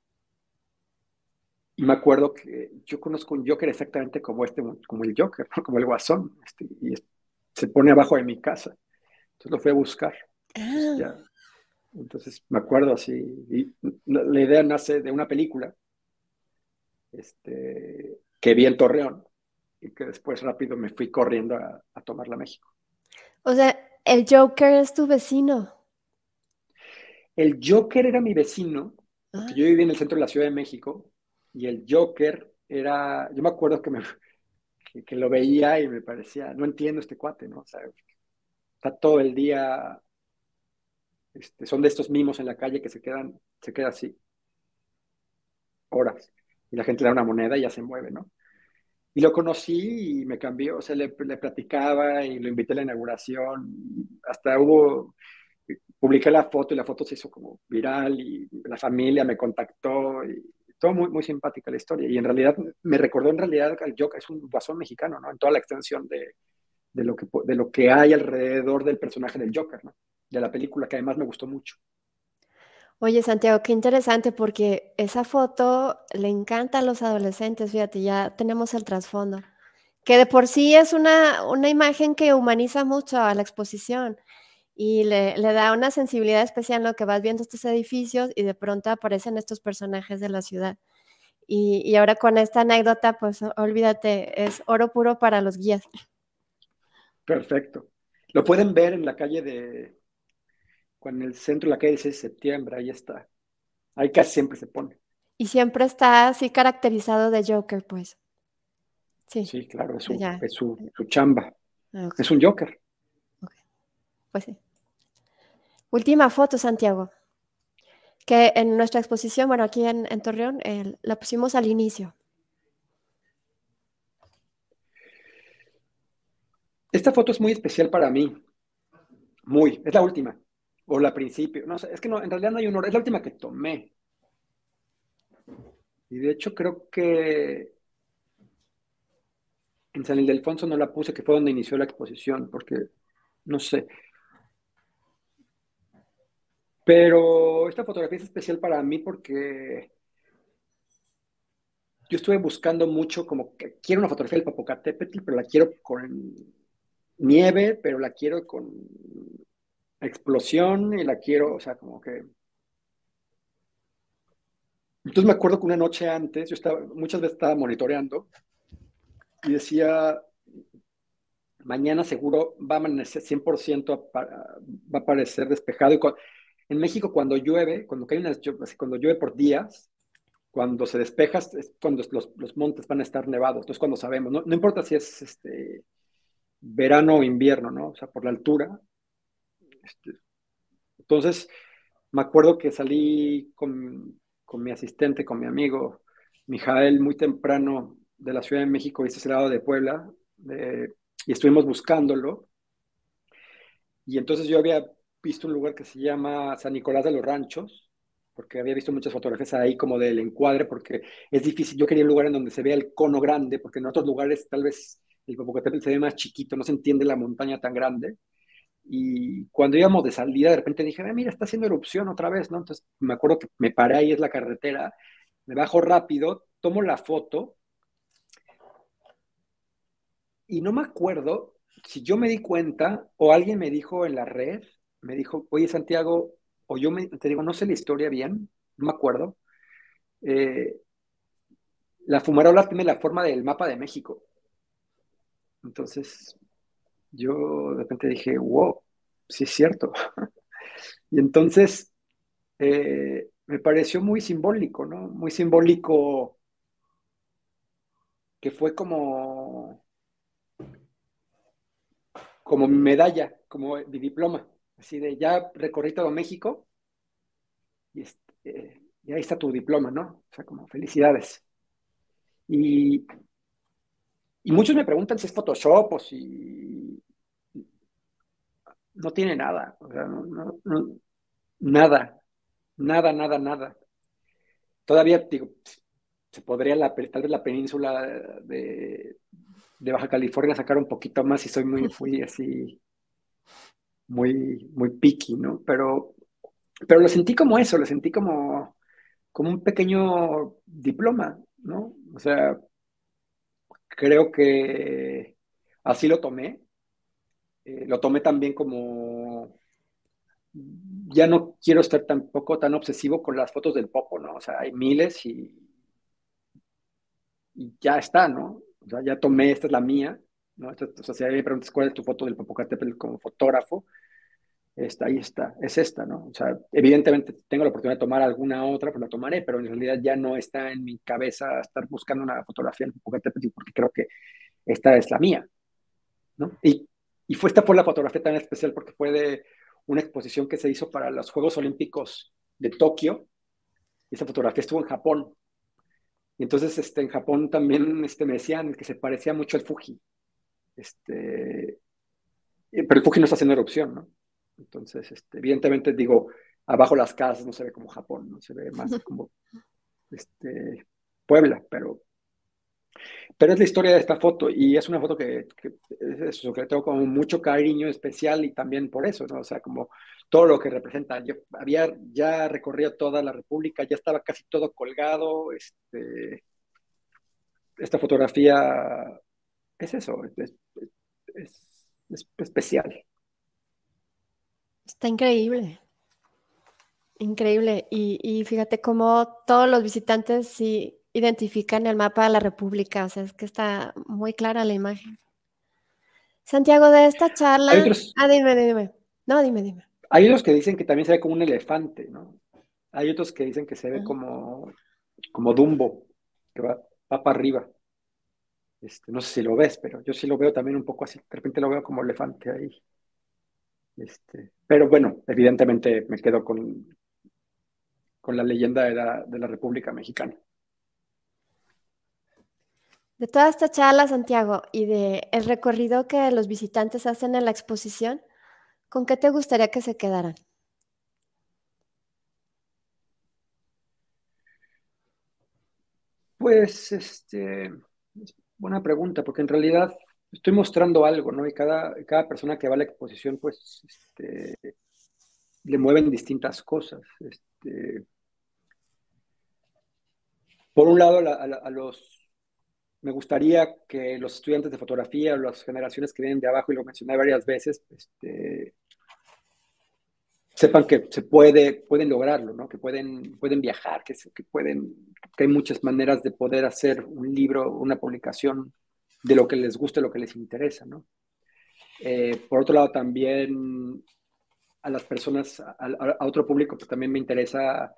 y me acuerdo que yo conozco un Joker exactamente como este, como el Joker, ¿no? Como el Guasón, este, y se pone abajo de mi casa. Entonces lo fui a buscar. Entonces Ah, ya, entonces me acuerdo así. Y la, la idea nace de una película este, que vi en Torreón y que después rápido me fui corriendo a, a tomarla a México. o sea, el Joker es tu vecino. El Joker era mi vecino, porque yo Ah, vivía en el centro de la Ciudad de México, y el Joker era, yo me acuerdo que, me, que, que lo veía y me parecía, no entiendo este cuate, ¿no? O sea, está todo el día, este, son de estos mimos en la calle que se quedan, se queda así, horas, y la gente le da una moneda y ya se mueve, ¿no? Y lo conocí y me cambió, o sea, le, le platicaba y lo invité a la inauguración, hasta hubo, publiqué la foto y la foto se hizo como viral y la familia me contactó y todo muy, muy simpática la historia. Y en realidad me recordó en realidad al Joker, es un guasón mexicano, ¿no? En toda la extensión de, de, lo que, de lo que hay alrededor del personaje del Joker, ¿no? De la película, que además me gustó mucho. oye, Santiago, qué interesante porque esa foto le encanta a los adolescentes, fíjate, ya tenemos el trasfondo, que de por sí es una, una imagen que humaniza mucho a la exposición y le, le da una sensibilidad especial en lo que vas viendo estos edificios y de pronto aparecen estos personajes de la ciudad. Y, y ahora con esta anécdota, pues o- olvídate, es oro puro para los guías. Perfecto. Lo pueden ver en la calle de, en el centro de la calle de seis de septiembre, ahí está. Ahí casi siempre se pone. Y siempre está así caracterizado de Joker, pues. Sí, Sí, claro, es su, ya. es su, su chamba. Ah, ok, Es un Joker. ok, pues sí. Última foto, Santiago, que en nuestra exposición, bueno, aquí en, en Torreón, el- la pusimos al inicio. Esta foto es muy especial para mí. Muy. Es la última. O la principio. No sé, es que no, en realidad no hay un orden. Es la última que tomé. Y de hecho creo que en San Ildefonso no la puse, que fue donde inició la exposición, porque no sé. Pero esta fotografía es especial para mí porque yo estuve buscando mucho, como que quiero una fotografía del Popocatépetl, pero la quiero con nieve, pero la quiero con explosión y la quiero, o sea, como que... Entonces me acuerdo que una noche antes, yo estaba, muchas veces estaba monitoreando y decía, mañana seguro va a amanecer cien por ciento, va a aparecer despejado. Y cu- en México cuando llueve, cuando cae unas, llu- así, cuando llueve por días, cuando se despeja es cuando los, los montes van a estar nevados. Entonces cuando sabemos, no, no importa si es este, verano o invierno, ¿no? O sea, por la altura, este, Entonces, me acuerdo que salí con, con mi asistente, con mi amigo Mijael, muy temprano de la Ciudad de México, y este lado de Puebla, eh, y estuvimos buscándolo. Y entonces yo había visto un lugar que se llama San Nicolás de los Ranchos, porque había visto muchas fotografías ahí como del encuadre, porque es difícil. Yo quería un lugar en donde se vea el cono grande, porque en otros lugares tal vez el Popocatépetl se ve más chiquito, no se entiende la montaña tan grande. Y cuando íbamos de salida, de repente dije, "Ah, mira, está haciendo erupción otra vez, ¿no?" Entonces me acuerdo que me paré ahí, es la carretera, me bajo rápido, tomo la foto y no me acuerdo si yo me di cuenta o alguien me dijo en la red, me dijo, oye Santiago, o yo me, te digo, no sé la historia bien, no me acuerdo. eh, la fumarola tiene la forma del mapa de México. Entonces yo de repente dije, wow, sí es cierto. Y entonces eh, me pareció muy simbólico, ¿no? Muy simbólico, que fue como, como mi medalla, como mi diploma, así de ya recorrí todo México y, este, y ahí está tu diploma, ¿no? O sea, como felicidades. Y, y muchos me preguntan si es Photoshop o si no tiene nada, o sea, no, no, no, nada, nada, nada, nada. Todavía, digo, se podría la, tal vez la península de, de Baja California sacar un poquito más y soy muy, fui así, muy, muy picky, ¿no? Pero, pero lo sentí como eso, lo sentí como, como un pequeño diploma, ¿no? O sea, creo que así lo tomé. Eh, lo tomé también como, ya no quiero estar tampoco tan obsesivo con las fotos del Popo, ¿no? O sea, hay miles y, y ya está, ¿no? O sea, ya tomé, esta es la mía, ¿no? Esta- o sea, si alguien me preguntas cuál es tu foto del Popocatépetl como fotógrafo, esta, ahí está, es esta, ¿no? O sea, evidentemente tengo la oportunidad de tomar alguna otra, pues la tomaré, pero en realidad ya no está en mi cabeza estar buscando una fotografía del Popocatépetl porque creo que esta es la mía, ¿no? Y, y fue, esta fue la fotografía tan especial porque fue de una exposición que se hizo para los Juegos Olímpicos de Tokio, y esa fotografía estuvo en Japón. Y entonces este, en Japón también este, me decían que se parecía mucho al Fuji. Este, pero el Fuji no está haciendo erupción, ¿no? Entonces, este, evidentemente, digo, abajo las casas no se ve como Japón, no se ve más como este, Puebla, pero, pero es la historia de esta foto y es una foto que, que es eso, que tengo como mucho cariño especial y también por eso, ¿no? O sea, como todo lo que representa. Yo había ya recorrido toda la República, ya estaba casi todo colgado. Este, esta fotografía es eso, es, es, es especial. Está increíble, increíble. Y, y fíjate cómo todos los visitantes sí identifican el mapa de la República, o sea, es que está muy clara la imagen. Santiago, de esta Hay charla, otros, ah, dime, dime. No, dime, dime. hay otros que dicen que también se ve como un elefante, ¿no? Hay otros que dicen que se ve Ujú. como, como Dumbo, que va, va para arriba. Este, no sé si lo ves, pero yo sí lo veo también un poco así. De repente lo veo como elefante ahí. Este, pero bueno, evidentemente me quedo con, con la leyenda de la, de la República Mexicana. De toda esta charla, Santiago, y de el recorrido que los visitantes hacen en la exposición, ¿con qué te gustaría que se quedaran? Pues, este, es buena pregunta, porque en realidad estoy mostrando algo, ¿no? Y cada, cada persona que va a la exposición, pues, este, le mueven distintas cosas. Este, por un lado, la- a, la- a los, me gustaría que los estudiantes de fotografía o las generaciones que vienen de abajo, y lo mencioné varias veces, este, sepan que se puede, pueden lograrlo, ¿no? Que pueden, pueden viajar, que, se- que pueden, que hay muchas maneras de poder hacer un libro, una publicación de lo que les guste, lo que les interesa, ¿no? Eh, por otro lado, también a las personas, a, a- a otro público que también me interesa,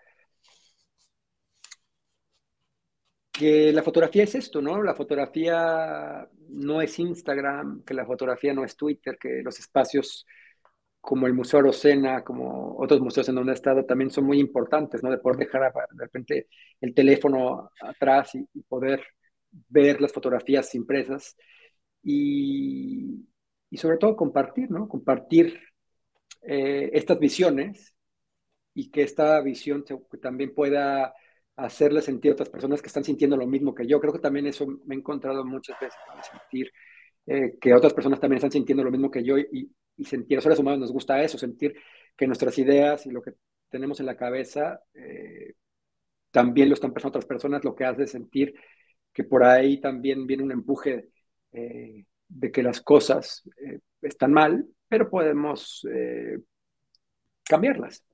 que la fotografía es esto, ¿no? La fotografía no es Instagram, que la fotografía no es Twitter, que los espacios como el Museo Arocena, como otros museos en donde he estado, también son muy importantes, ¿no? De poder dejar de repente el teléfono atrás y, y poder ver las fotografías impresas y, y sobre todo compartir, ¿no? Compartir eh, estas visiones y que esta visión se, también pueda hacerle sentir a otras personas que están sintiendo lo mismo que yo. Creo que también eso me he encontrado muchas veces, ¿no? De sentir eh, que otras personas también están sintiendo lo mismo que yo y, y sentir, a los seres humanos nos gusta eso, sentir que nuestras ideas y lo que tenemos en la cabeza eh, también lo están pensando otras personas, lo que hace sentir que por ahí también viene un empuje eh, de que las cosas eh, están mal, pero podemos eh, cambiarlas.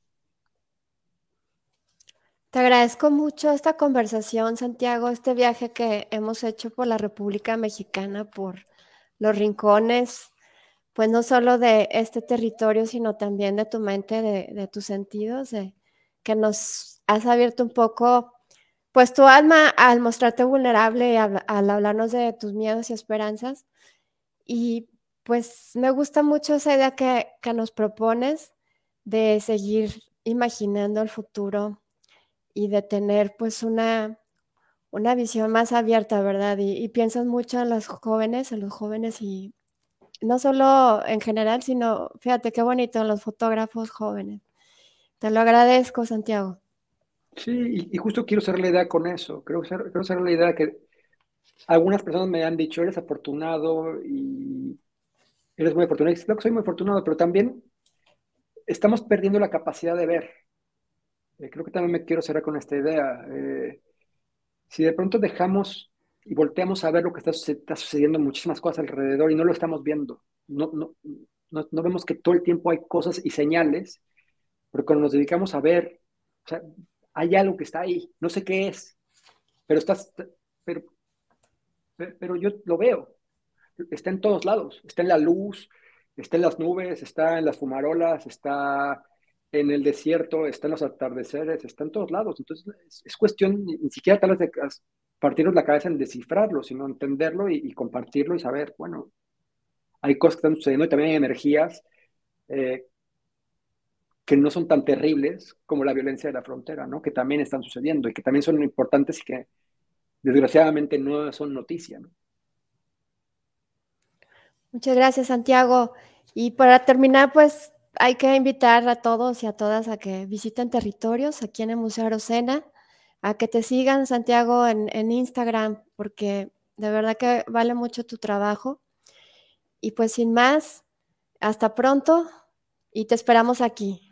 Te agradezco mucho esta conversación, Santiago, este viaje que hemos hecho por la República Mexicana, por los rincones, pues no solo de este territorio, sino también de tu mente, de, de tus sentidos, de, que nos has abierto un poco, pues tu alma al mostrarte vulnerable, al, al hablarnos de tus miedos y esperanzas. Y pues me gusta mucho esa idea que, que nos propones de seguir imaginando el futuro y de tener pues una, una visión más abierta, ¿verdad? Y, y piensas mucho en los jóvenes, en los jóvenes y no solo en general, sino, fíjate qué bonito, en los fotógrafos jóvenes. Te lo agradezco, Santiago. Sí, y, y justo quiero cerrar la idea con eso. Creo, cer- quiero cerrar la idea que algunas personas me han dicho, eres afortunado y eres muy afortunado. Y creo que soy muy afortunado, pero también estamos perdiendo la capacidad de ver. Eh, creo que también me quiero cerrar con esta idea. Eh, si de pronto dejamos y volteamos a ver lo que está, suce- está sucediendo, muchísimas cosas alrededor y no lo estamos viendo, no, no, no, no vemos que todo el tiempo hay cosas y señales, pero cuando nos dedicamos a ver, o sea, hay algo que está ahí, no sé qué es, pero, estás, pero, pero yo lo veo, está en todos lados, está en la luz, está en las nubes, está en las fumarolas, está en el desierto, está en los atardeceres, está en todos lados. Entonces es, es cuestión ni, ni siquiera tal vez de partirnos la cabeza en descifrarlo, sino entenderlo y, y compartirlo y saber, bueno, hay cosas que están sucediendo y también hay energías eh, que no son tan terribles como la violencia de la frontera, ¿no? Que también están sucediendo y que también son importantes y que desgraciadamente no son noticia, ¿no? Muchas gracias, Santiago. Y para terminar, pues hay que invitar a todos y a todas a que visiten territorios aquí en el Museo Arocena, a que te sigan, Santiago, en, en Instagram, porque de verdad que vale mucho tu trabajo. Y pues sin más, hasta pronto y te esperamos aquí.